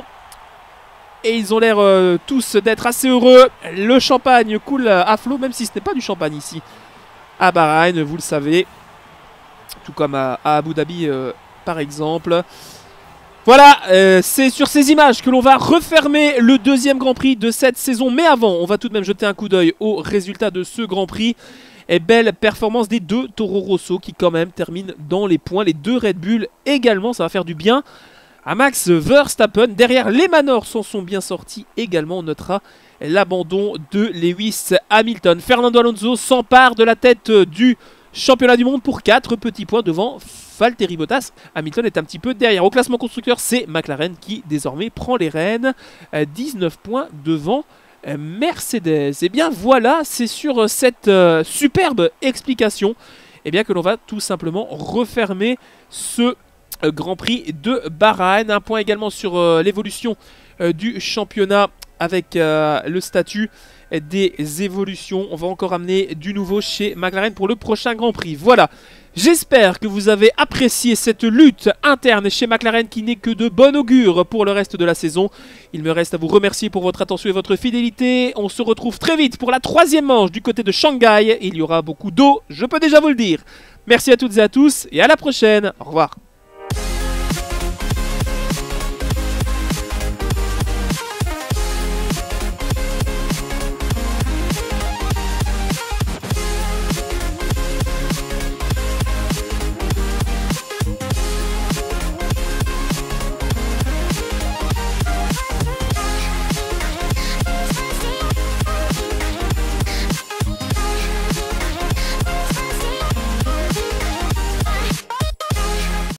Et ils ont l'air euh, tous d'être assez heureux. Le champagne coule à flot, même si ce n'est pas du champagne ici à Bahreïn, vous le savez. Tout comme à, à Abu Dhabi euh, par exemple. Voilà, euh, c'est sur ces images que l'on va refermer le deuxième Grand Prix de cette saison. Mais avant, on va tout de même jeter un coup d'œil aux résultats de ce Grand Prix. Et belle performance des deux Toro Rosso qui quand même terminent dans les points. Les deux Red Bull également, ça va faire du bien à Max Verstappen. Derrière, les Manors s'en sont bien sortis également. On notera l'abandon de Lewis Hamilton. Fernando Alonso s'empare de la tête du championnat du monde pour quatre petits points devant Valtteri Bottas. Hamilton est un petit peu derrière. Au classement constructeur, c'est McLaren qui désormais prend les rênes. dix-neuf points devant Mercedes. Et bien voilà, c'est sur cette euh, superbe explication eh bien, que l'on va tout simplement refermer ce euh, Grand Prix de Bahreïn. Un point également sur euh, l'évolution euh, du championnat avec euh, le statut des évolutions. On va encore amener du nouveau chez McLaren pour le prochain Grand Prix. Voilà, j'espère que vous avez apprécié cette lutte interne chez McLaren qui n'est que de bon augure pour le reste de la saison. Il me reste à vous remercier pour votre attention et votre fidélité. On se retrouve très vite pour la troisième manche du côté de Shanghai. Il y aura beaucoup d'eau, je peux déjà vous le dire. Merci à toutes et à tous et à la prochaine. Au revoir.